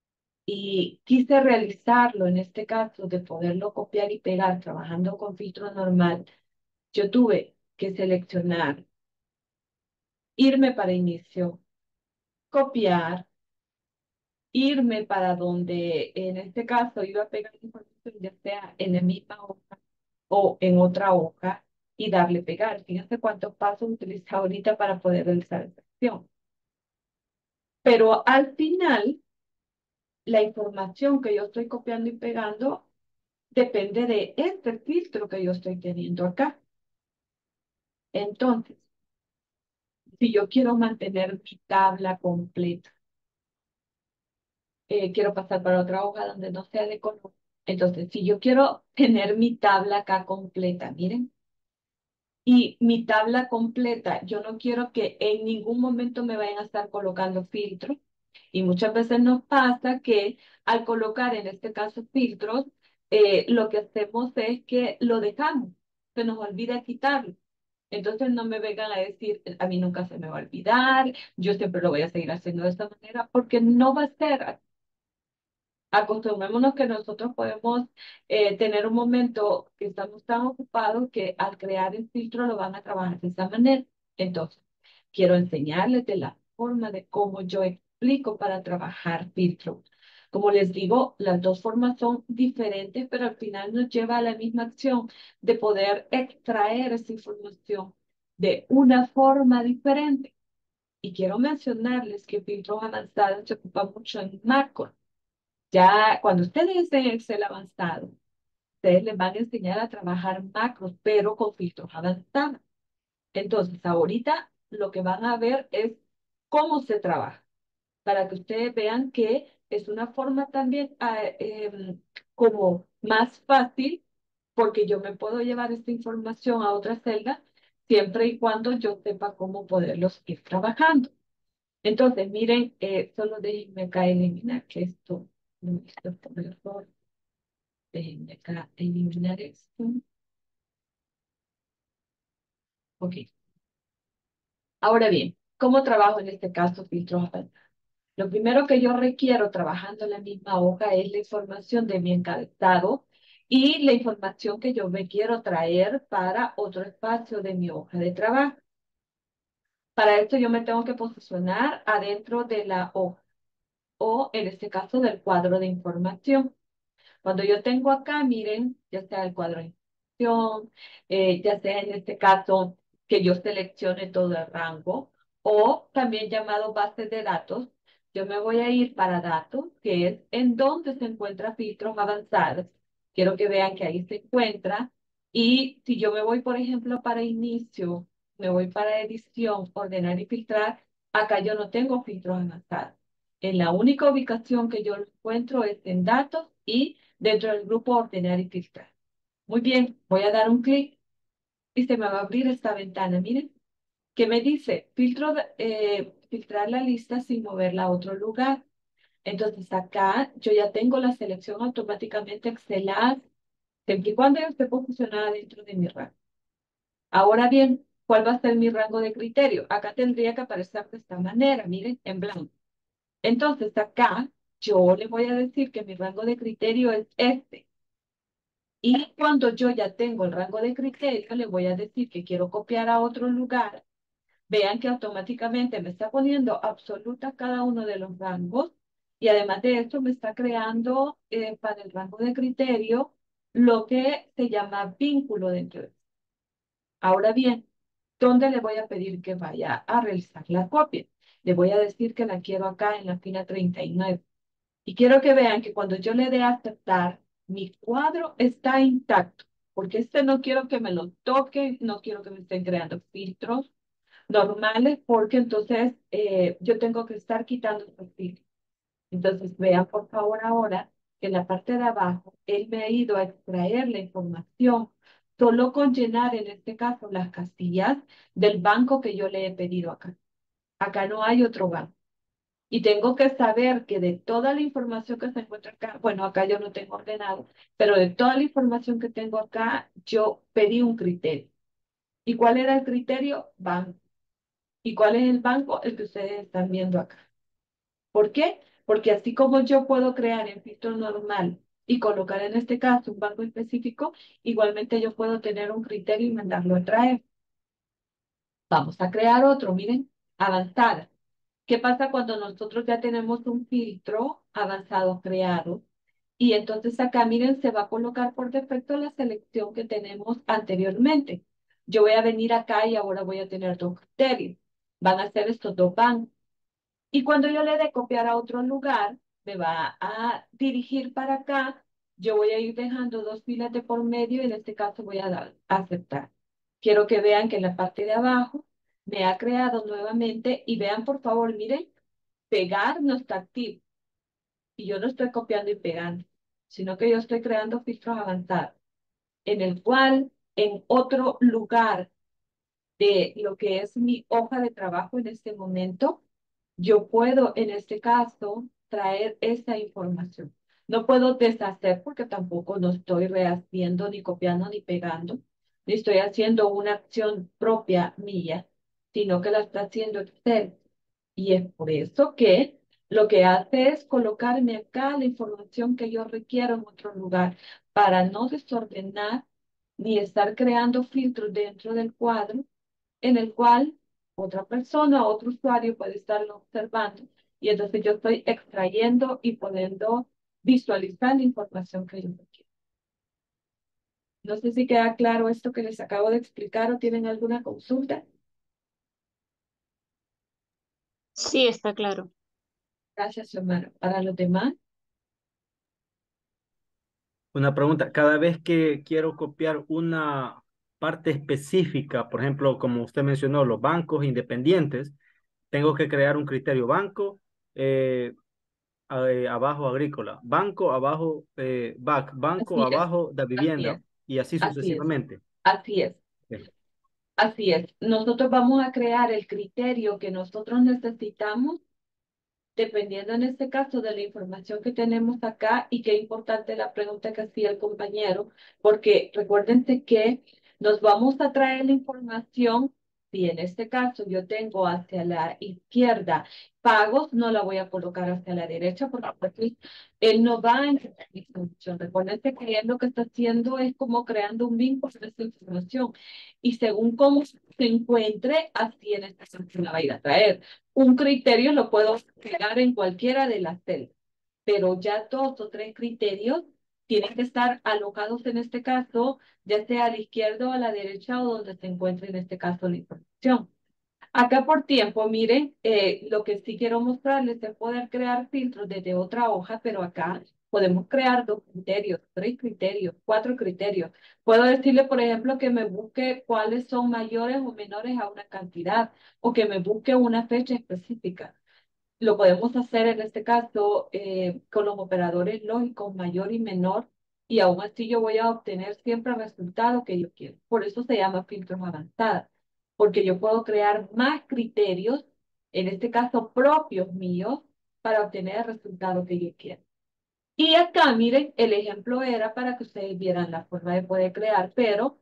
y quise realizarlo, en este caso, de poderlo copiar y pegar trabajando con filtro normal, yo tuve que seleccionar, irme para inicio, copiar, irme para donde en este caso iba a pegar información, ya sea en la misma hoja o en otra hoja y darle pegar. Fíjense cuántos pasos utiliza ahorita para poder realizar esa acción. Pero al final, la información que yo estoy copiando y pegando depende de este filtro que yo estoy teniendo acá. Entonces, si yo quiero mantener mi tabla completa, quiero pasar para otra hoja donde no sea de color. Entonces, si yo quiero tener mi tabla acá completa, miren, y mi tabla completa, yo no quiero que en ningún momento me vayan a estar colocando filtros. Y muchas veces nos pasa que al colocar en este caso filtros, lo que hacemos es que lo dejamos, se nos olvida quitarlo. Entonces no me vengan a decir, a mí nunca se me va a olvidar, yo siempre lo voy a seguir haciendo de esta manera, porque no va a ser. Acostumbrémonos que nosotros podemos tener un momento que estamos tan ocupados que al crear el filtro lo van a trabajar de esa manera. Entonces, quiero enseñarles de la forma de cómo yo explico para trabajar filtro. Como les digo, las dos formas son diferentes, pero al final nos lleva a la misma acción de poder extraer esa información de una forma diferente. Y quiero mencionarles que filtros avanzados se ocupan mucho en macro. Ya cuando ustedes estén en Excel avanzado, ustedes les van a enseñar a trabajar macros, pero con filtros avanzados. Entonces, ahorita lo que van a ver es cómo se trabaja, para que ustedes vean que es una forma también como más fácil, porque yo me puedo llevar esta información a otra celda siempre y cuando yo sepa cómo poderlos ir trabajando. Entonces, miren, solo déjenme acá eliminar que esto no está por error. Déjenme acá eliminar esto. Ok. Ahora bien, ¿cómo trabajo en este caso filtros avanzados? Lo primero que yo requiero trabajando en la misma hoja es la información de mi encabezado y la información que yo me quiero traer para otro espacio de mi hoja de trabajo. Para esto yo me tengo que posicionar adentro de la hoja o en este caso del cuadro de información. Cuando yo tengo acá, miren, ya sea el cuadro de información, ya sea en este caso que yo seleccione todo el rango o también llamado base de datos, yo me voy a ir para datos, que es en donde se encuentra filtros avanzados. Quiero que vean que ahí se encuentra. Y si yo me voy, por ejemplo, para inicio, me voy para edición, ordenar y filtrar, acá yo no tengo filtros avanzados. En la única ubicación que yo lo encuentro es en datos y dentro del grupo ordenar y filtrar. Muy bien, voy a dar un clic y se me va a abrir esta ventana. Miren, que me dice filtrar la lista sin moverla a otro lugar. Entonces acá yo ya tengo la selección automáticamente excelada, siempre y cuando yo esté posicionada dentro de mi rango. Ahora bien, ¿cuál va a ser mi rango de criterio? Acá tendría que aparecer de esta manera, miren, en blanco. Entonces acá yo le voy a decir que mi rango de criterio es este. Y cuando yo ya tengo el rango de criterio, le voy a decir que quiero copiar a otro lugar. Vean que automáticamente me está poniendo absoluta cada uno de los rangos. Y además de esto, me está creando para el rango de criterio lo que se llama vínculo dentro de esto. Ahora bien, ¿dónde le voy a pedir que vaya a realizar la copia? Le voy a decir que la quiero acá en la fila 39. Y quiero que vean que cuando yo le dé a aceptar, mi cuadro está intacto, porque este no quiero que me lo toque, no quiero que me estén creando filtros normales, porque entonces yo tengo que estar quitando estos filtros. Entonces vean por favor ahora que en la parte de abajo, él me ha ido a extraer la información solo con llenar en este caso las casillas del banco que yo le he pedido acá. Acá no hay otro banco. Y tengo que saber que de toda la información que se encuentra acá, bueno, acá yo no tengo ordenado, pero de toda la información que tengo acá, yo pedí un criterio. ¿Y cuál era el criterio? Banco. ¿Y cuál es el banco? El que ustedes están viendo acá. ¿Por qué? Porque así como yo puedo crear en filtro normal y colocar en este caso un banco específico, igualmente yo puedo tener un criterio y mandarlo a traer. Vamos a crear otro, miren, avanzada. ¿Qué pasa cuando nosotros ya tenemos un filtro avanzado creado? Y entonces acá, miren, se va a colocar por defecto la selección que tenemos anteriormente. Yo voy a venir acá y ahora voy a tener dos criterios. Van a ser estos dos bancos. Y cuando yo le dé copiar a otro lugar, me va a dirigir para acá. Yo voy a ir dejando dos filas de por medio y en este caso voy a dar a aceptar. Quiero que vean que en la parte de abajo me ha creado nuevamente y vean por favor, miren, pegar no está activo. Y yo no estoy copiando y pegando, sino que yo estoy creando filtros avanzados, en el cual en otro lugar de lo que es mi hoja de trabajo en este momento, yo puedo en este caso traer esta información. No puedo deshacer porque tampoco no estoy rehaciendo, ni copiando, ni pegando, ni estoy haciendo una acción propia mía, sino que la está haciendo Excel. Y es por eso que lo que hace es colocarme acá la información que yo requiero en otro lugar para no desordenar ni estar creando filtros dentro del cuadro en el cual otra persona, otro usuario puede estarlo observando y entonces yo estoy extrayendo y poniendo visualizar la información que yo requiero. No sé si queda claro esto que les acabo de explicar o tienen alguna consulta. Sí, está claro. Gracias, hermano. Para los demás, Una pregunta, cada vez que quiero copiar una parte específica, por ejemplo, como usted mencionó, los bancos independientes, tengo que crear un criterio banco, eh, abajo agrícola, banco, abajo BAC, banco, así es, abajo de así es, vivienda y así así es, sucesivamente. así es. Ok. Así es. Nosotros vamos a crear el criterio que nosotros necesitamos dependiendo en este caso de la información que tenemos acá, y qué importante la pregunta que hacía el compañero, porque recuérdense que nos vamos a traer la información. Si en este caso yo tengo hacia la izquierda pagos, no la voy a colocar hacia la derecha porque pues, él no va a entender la información. Recuérdense que él lo que está haciendo es como creando un vínculo de esta información, y según cómo se encuentre, así en esta caso la va a ir a traer. Un criterio lo puedo pegar en cualquiera de las celdas, pero ya dos o tres criterios tienen que estar alocados en este caso, ya sea a la izquierda o a la derecha o donde se encuentre en este caso la información. Acá por tiempo, miren, lo que sí quiero mostrarles es poder crear filtros desde otra hoja, pero acá podemos crear dos criterios, tres criterios, cuatro criterios. Puedo decirle, por ejemplo, que me busque cuáles son mayores o menores a una cantidad, o que me busque una fecha específica. Lo podemos hacer en este caso con los operadores lógicos mayor y menor, y aún así yo voy a obtener siempre el resultado que yo quiero. Por eso se llama filtros avanzados, porque yo puedo crear más criterios, en este caso propios míos, para obtener el resultado que yo quiero. Y acá, miren, el ejemplo era para que ustedes vieran la forma de poder crear, pero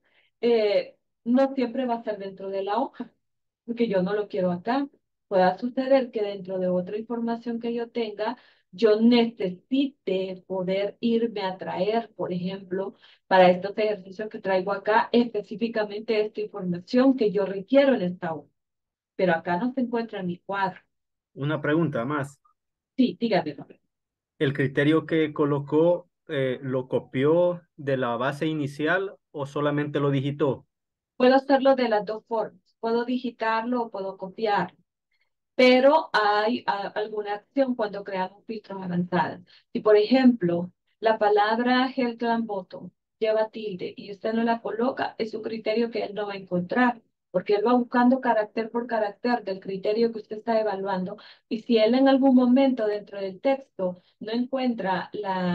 no siempre va a ser dentro de la hoja, porque yo no lo quiero acá. Pueda suceder que dentro de otra información que yo tenga, yo necesite poder irme a traer, por ejemplo, para estos ejercicios que traigo acá, específicamente esta información que yo requiero en esta hoja. Pero acá no se encuentra en mi cuadro. Una pregunta más. Sí, dígame. ¿El criterio que colocó lo copió de la base inicial o solamente lo digitó? Puedo hacerlo de las dos formas. Puedo digitarlo o puedo copiarlo. Pero hay alguna acción cuando creamos filtros avanzados. Si, por ejemplo, la palabra Healthland Bottom lleva tilde y usted no la coloca, es un criterio que él no va a encontrar, porque él va buscando carácter por carácter del criterio que usted está evaluando. Y si él en algún momento dentro del texto no encuentra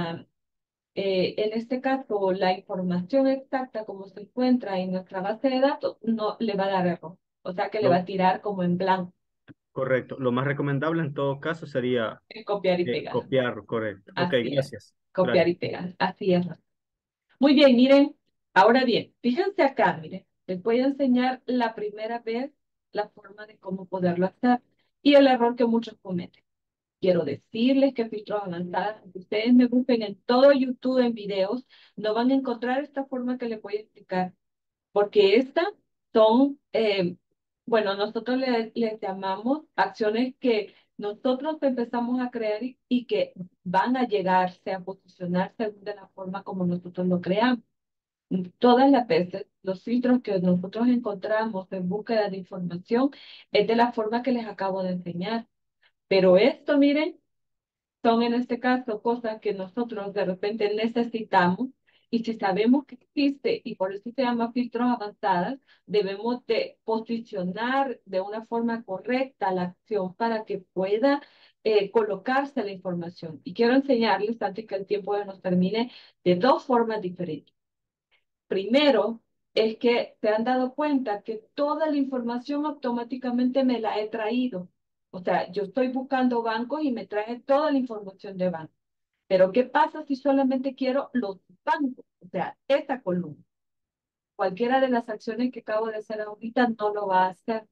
en este caso, la información exacta como se encuentra en nuestra base de datos, no le va a dar error. O sea que le va a Lo, tirar como en blanco, correcto. Lo más recomendable en todo caso sería copiar y pegar. copiarlo, correcto. Ok, Así es, gracias. copiar Gracias. y pegar. Así es. Muy bien, miren. Ahora bien, fíjense acá, miren. Les voy a enseñar la primera vez la forma de cómo poderlo hacer y el error que muchos cometen. Quiero decirles que filtros avanzados, aunque ustedes me busquen en todo YouTube en videos, no van a encontrar esta forma que les voy a explicar, porque estas son, bueno, nosotros les llamamos acciones que nosotros empezamos a crear y que van a llegarse a posicionar según de la forma como nosotros lo creamos. Todas las veces, los filtros que nosotros encontramos en búsqueda de información es de la forma que les acabo de enseñar. Pero esto, miren, son en este caso cosas que nosotros de repente necesitamos, y si sabemos que existe y por eso se llama filtros avanzadas, debemos de posicionar de una forma correcta la acción para que pueda colocarse la información. Y quiero enseñarles, antes que el tiempo nos termine, de dos formas diferentes. Primero, es que se han dado cuenta que toda la información automáticamente me la he traído. O sea, yo estoy buscando bancos y me trae toda la información de bancos. Pero ¿qué pasa si solamente quiero los bancos? O sea, esa columna. Cualquiera de las acciones que acabo de hacer ahorita no lo va a hacer.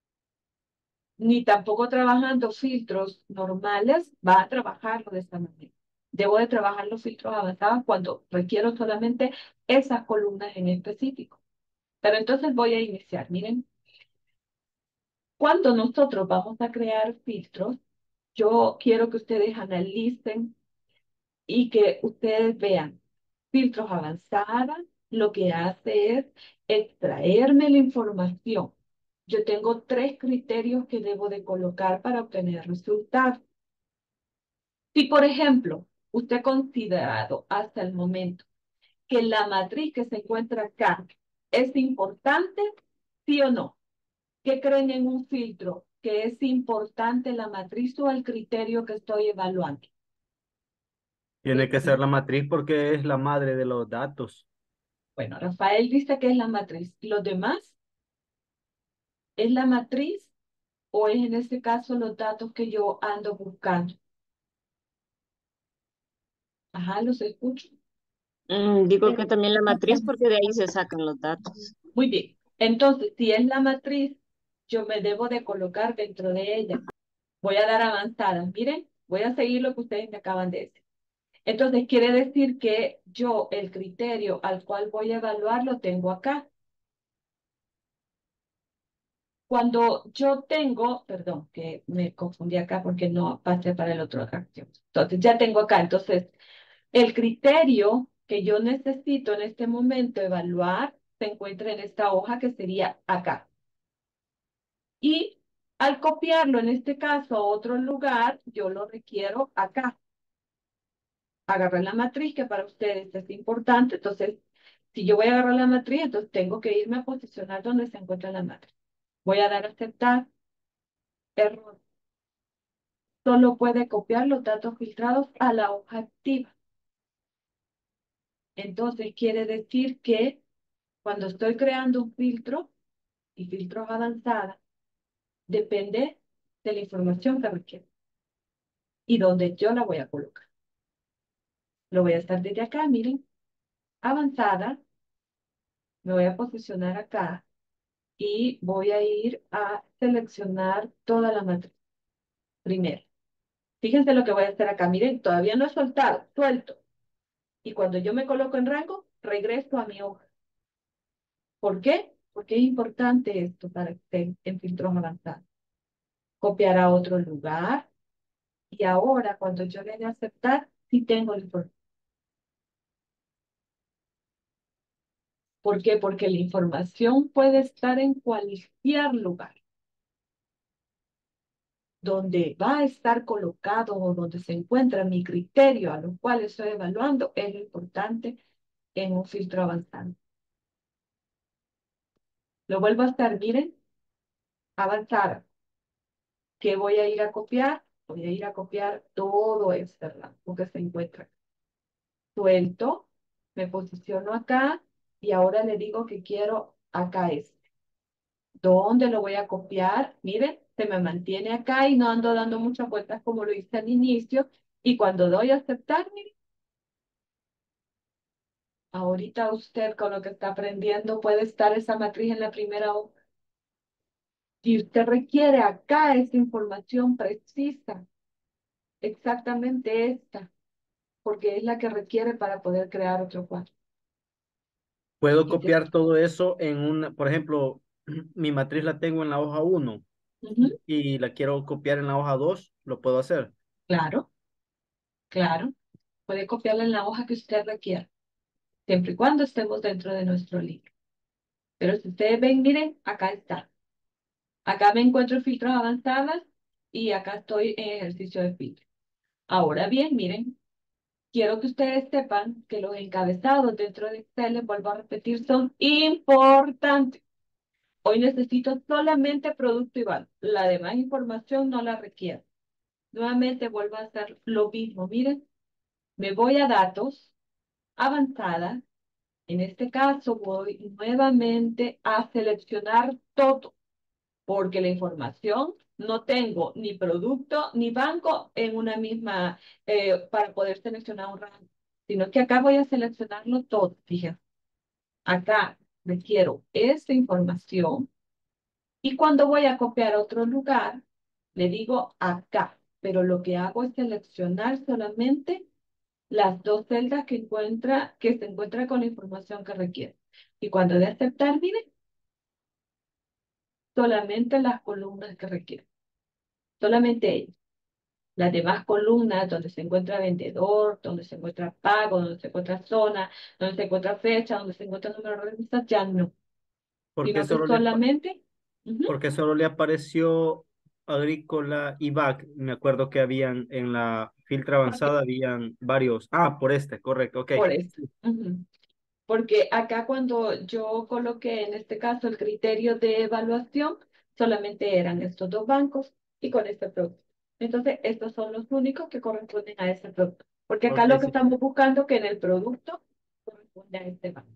Ni tampoco trabajando filtros normales va a trabajarlo de esta manera. Debo de trabajar los filtros avanzados cuando requiero solamente esas columnas en específico. Pero entonces voy a iniciar. Miren, cuando nosotros vamos a crear filtros, yo quiero que ustedes analicen y que ustedes vean filtros avanzados. Lo que hace es extraerme la información. Yo tengo tres criterios que debo de colocar para obtener resultados. Si, por ejemplo, usted ha considerado hasta el momento que la matriz que se encuentra acá es importante, ¿sí o no? ¿Qué creen en un filtro? ¿Que es importante la matriz o el criterio que estoy evaluando? Tiene que ser la matriz porque es la madre de los datos. Bueno, Rafael dice que es la matriz. ¿Los demás? ¿Es la matriz? o es en este caso los datos que yo ando buscando? Ajá, los escucho. Digo que también la matriz porque de ahí se sacan los datos. Muy bien. Entonces, si es la matriz, yo me debo de colocar dentro de ella. Voy a dar avanzadas. Miren, voy a seguir lo que ustedes me acaban de decir. Entonces, quiere decir que yo el criterio al cual voy a evaluar lo tengo acá. Cuando yo tengo, perdón, que me confundí acá porque no pasé para el otro acción. Entonces, ya tengo acá. Entonces, el criterio que yo necesito en este momento evaluar se encuentra en esta hoja que sería acá. Y al copiarlo, en este caso, a otro lugar, yo lo requiero acá. Agarrar la matriz, que para ustedes es importante. Entonces, si yo voy a agarrar la matriz, entonces tengo que irme a posicionar donde se encuentra la matriz. Voy a dar a aceptar. Error. Solo puede copiar los datos filtrados a la hoja activa. Entonces, quiere decir que cuando estoy creando un filtro y filtros avanzadas, depende de la información que requiere y donde yo la voy a colocar. Lo voy a estar desde acá, miren, avanzada, me voy a posicionar acá y voy a ir a seleccionar toda la matriz primero. Fíjense lo que voy a hacer acá, miren, todavía no he soltado, suelto. Y cuando yo me coloco en rango, regreso a mi hoja. ¿Por qué? Porque es importante esto para que estén en filtros avanzados. Copiar a otro lugar y ahora cuando yo le dé a aceptar, sí tengo la información. ¿Por qué? Porque la información puede estar en cualquier lugar. Donde va a estar colocado o donde se encuentra mi criterio a lo cual estoy evaluando es lo importante en un filtro avanzado. Lo vuelvo a estar, miren, avanzada. ¿Qué voy a ir a copiar? Voy a ir a copiar todo este rango que se encuentra. Suelto, me posiciono acá y ahora le digo que quiero acá este. ¿Dónde lo voy a copiar? Miren, se me mantiene acá y no ando dando muchas vueltas como lo hice al inicio. Y cuando doy a aceptar, miren, ahorita usted con lo que está aprendiendo puede estar esa matriz en la primera hoja. Si usted requiere acá esa información precisa, exactamente esta, porque es la que requiere para poder crear otro cuadro. Puedo Y te- copiar todo eso en una, por ejemplo, mi matriz la tengo en la hoja uno Ujú. y la quiero copiar en la hoja 2, lo puedo hacer. Claro, claro. Puede copiarla en la hoja que usted requiera, siempre y cuando estemos dentro de nuestro link. Pero si ustedes ven, miren, acá está. Acá me encuentro filtros avanzadas y acá estoy en ejercicio de filtro. Ahora bien, miren, quiero que ustedes sepan que los encabezados dentro de Excel, les vuelvo a repetir, son importantes. Hoy necesito solamente producto y valor. La demás información no la requiero. Nuevamente vuelvo a hacer lo mismo. Miren, me voy a datos, avanzada. En este caso voy nuevamente a seleccionar todo, porque la información no tengo ni producto ni banco en una misma para poder seleccionar un rango, sino que acá voy a seleccionarlo todo. Fíjense, acá requiero esta información y cuando voy a copiar a otro lugar, le digo acá, pero lo que hago es seleccionar solamente las dos celdas que se encuentran con la información que requiere. Y cuando de aceptar, miren, solamente las columnas que requieren, solamente ellas. Las demás columnas donde se encuentra vendedor, donde se encuentra pago, donde se encuentra zona, donde se encuentra fecha, donde se encuentra número de revistas, ya no, Porque sino que solo solamente, ujú, porque solo le apareció Agrícola y BAC. Me acuerdo que habían en la filtra avanzada, habían varios. Ah, por este, correcto, ok. por eso. Ujú. Porque acá cuando yo coloqué en este caso el criterio de evaluación, solamente eran estos dos bancos y con este producto. Entonces, estos son los únicos que corresponden a este producto. Porque acá Ok, lo que sí. estamos buscando que en el producto corresponde a este banco.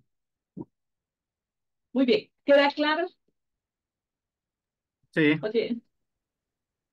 Muy bien, ¿queda claro? Sí, Oye,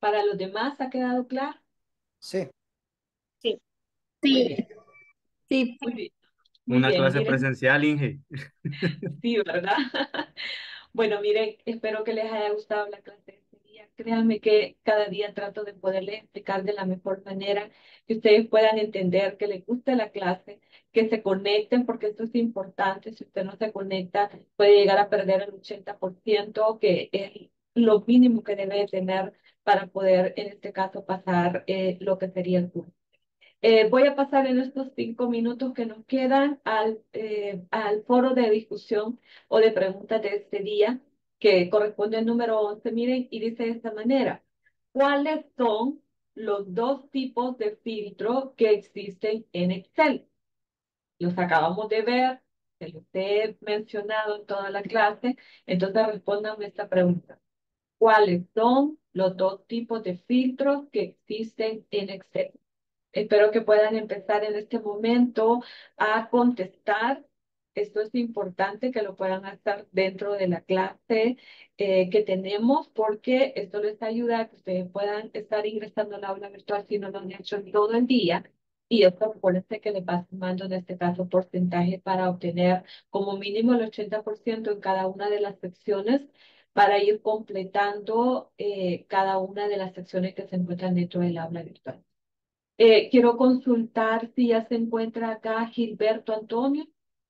¿Para los demás ha quedado claro? Sí. Sí. Muy bien, Sí, muy bien. Muy Una bien, clase miren, presencial, Inge. sí, ¿verdad? Bueno, miren, espero que les haya gustado la clase de este día. Créanme que cada día trato de poderles explicar de la mejor manera, que ustedes puedan entender, que les guste la clase, que se conecten, porque esto es importante. Si usted no se conecta, puede llegar a perder el 80%, que es lo mínimo que debe de tener para poder, en este caso, pasar lo que sería el curso. Voy a pasar en estos 5 minutos que nos quedan al foro de discusión o de preguntas de este día, que corresponde al número 11. Miren, y dice de esta manera: ¿cuáles son los dos tipos de filtro que existen en Excel? Los acabamos de ver, se los he mencionado en toda la clase, entonces respondan esta pregunta. ¿Cuáles son los dos tipos de filtros que existen en Excel? Espero que puedan empezar en este momento a contestar. Esto es importante que lo puedan hacer dentro de la clase que tenemos, porque esto les ayuda a que ustedes puedan estar ingresando al aula virtual si no lo han hecho en todo el día. Y esto recuérdense que les va sumando en este caso porcentaje para obtener como mínimo el 80% en cada una de las secciones, para ir completando cada una de las secciones que se encuentran dentro del aula virtual. Quiero consultar si ya se encuentra acá Gilberto Antonio,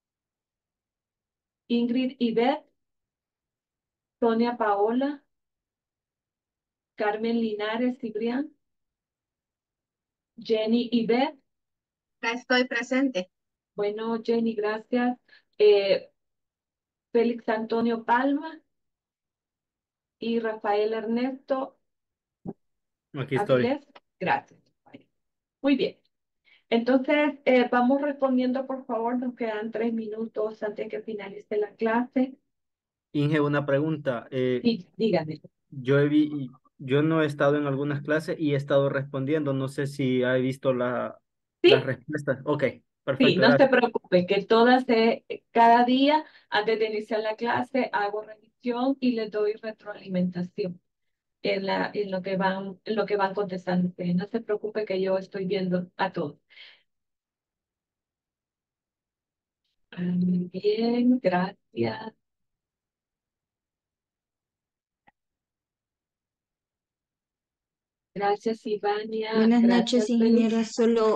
Ingrid Ivette, Sonia Paola, Carmen Linares Cibrián, Jenny Ivette. acá estoy presente. Bueno, Jenny, gracias. Félix Antonio Palma y Rafael Ernesto Aquí estoy. Avilés. Gracias. Muy bien. Entonces, vamos respondiendo, por favor. Nos quedan 3 minutos antes que finalice la clase. Inge, una pregunta. Sí, díganme. Yo no he estado en algunas clases y he estado respondiendo. No sé si he visto las Sí. respuestas. Ok, Sí, perfecto, no se gracias. preocupe, que cada día antes de iniciar la clase hago revisión y les doy retroalimentación en lo que van contestando ustedes. No se preocupe que yo estoy viendo a todos. Muy bien, gracias. Gracias, Ivania. Buenas noches, Gracias, Félix. ingeniera.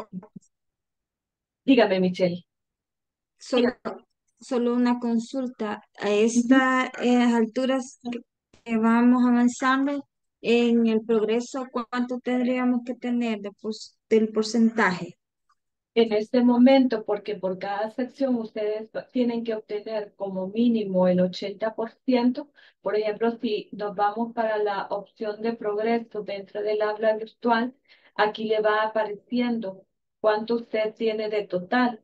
Dígame, Michelle. Solo, solo una consulta. A Ujú. estas alturas que vamos avanzando en el progreso, ¿cuánto tendríamos que tener del porcentaje? En este momento, porque por cada sección ustedes tienen que obtener como mínimo el 80%. Por ejemplo, si nos vamos para la opción de progreso dentro del aula virtual, aquí le va apareciendo cuánto usted tiene de total.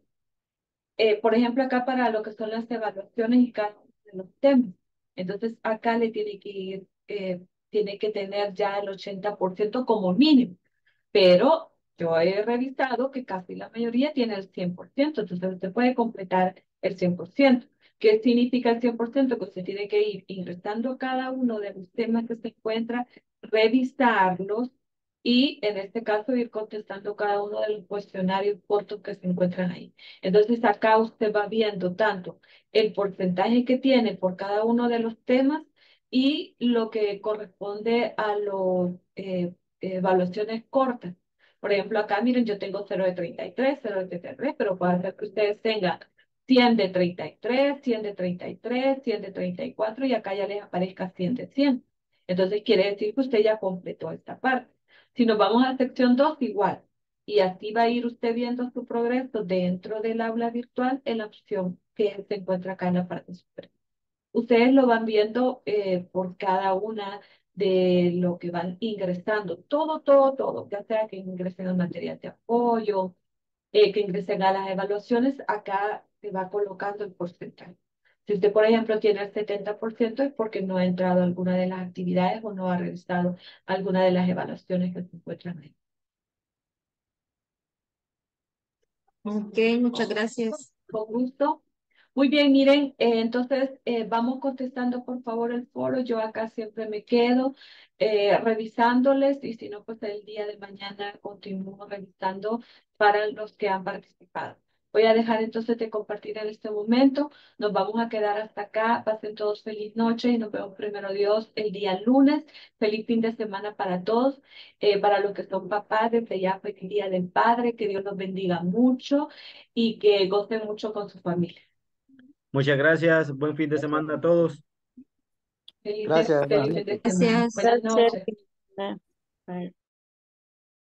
Por ejemplo, acá para lo que son las evaluaciones y cada uno de los temas. Entonces, acá le tiene que ir, tiene que tener ya el 80% como mínimo, pero yo he revisado que casi la mayoría tiene el 100%. Entonces usted puede completar el 100%. ¿Qué significa el 100%? Que usted tiene que ir ingresando cada uno de los temas que se encuentra, revisarlos y en este caso ir contestando cada uno de los cuestionarios cortos que se encuentran ahí. Entonces acá usted va viendo tanto el porcentaje que tiene por cada uno de los temas y lo que corresponde a los evaluaciones cortas. Por ejemplo, acá miren, yo tengo 0 de 33, 0 de 33, pero puede ser que ustedes tengan 100 de 33, 100 de 33, 100 de 34 y acá ya les aparezca 100 de 100. Entonces quiere decir que usted ya completó esta parte. Si nos vamos a sección 2, igual. Y así va a ir usted viendo su progreso dentro del aula virtual en la opción que se encuentra acá en la parte superior. Ustedes lo van viendo por cada una de lo que van ingresando. Todo, todo, todo. Ya sea que ingresen a material de apoyo, que ingresen a las evaluaciones, acá se va colocando el porcentaje. Si usted, por ejemplo, tiene el 70% es porque no ha entrado a alguna de las actividades o no ha revisado alguna de las evaluaciones que se encuentran ahí. Ok, muchas gracias. Con gusto. Muy bien, miren, entonces vamos contestando por favor el foro. Yo acá siempre me quedo revisándoles y si no, pues el día de mañana continúo revisando para los que han participado. Voy a dejar entonces de compartir en este momento. Nos vamos a quedar hasta acá. Pasen todos feliz noche y nos vemos primero Dios el día lunes. Feliz fin de semana para todos. Para los que son papás, desde ya feliz día del padre. Que Dios los bendiga mucho y que gocen mucho con su familia. Muchas gracias. Buen fin de semana a todos. Feliz, Gracias. feliz fin de semana. Gracias. Buenas Gracias. noches. Bye.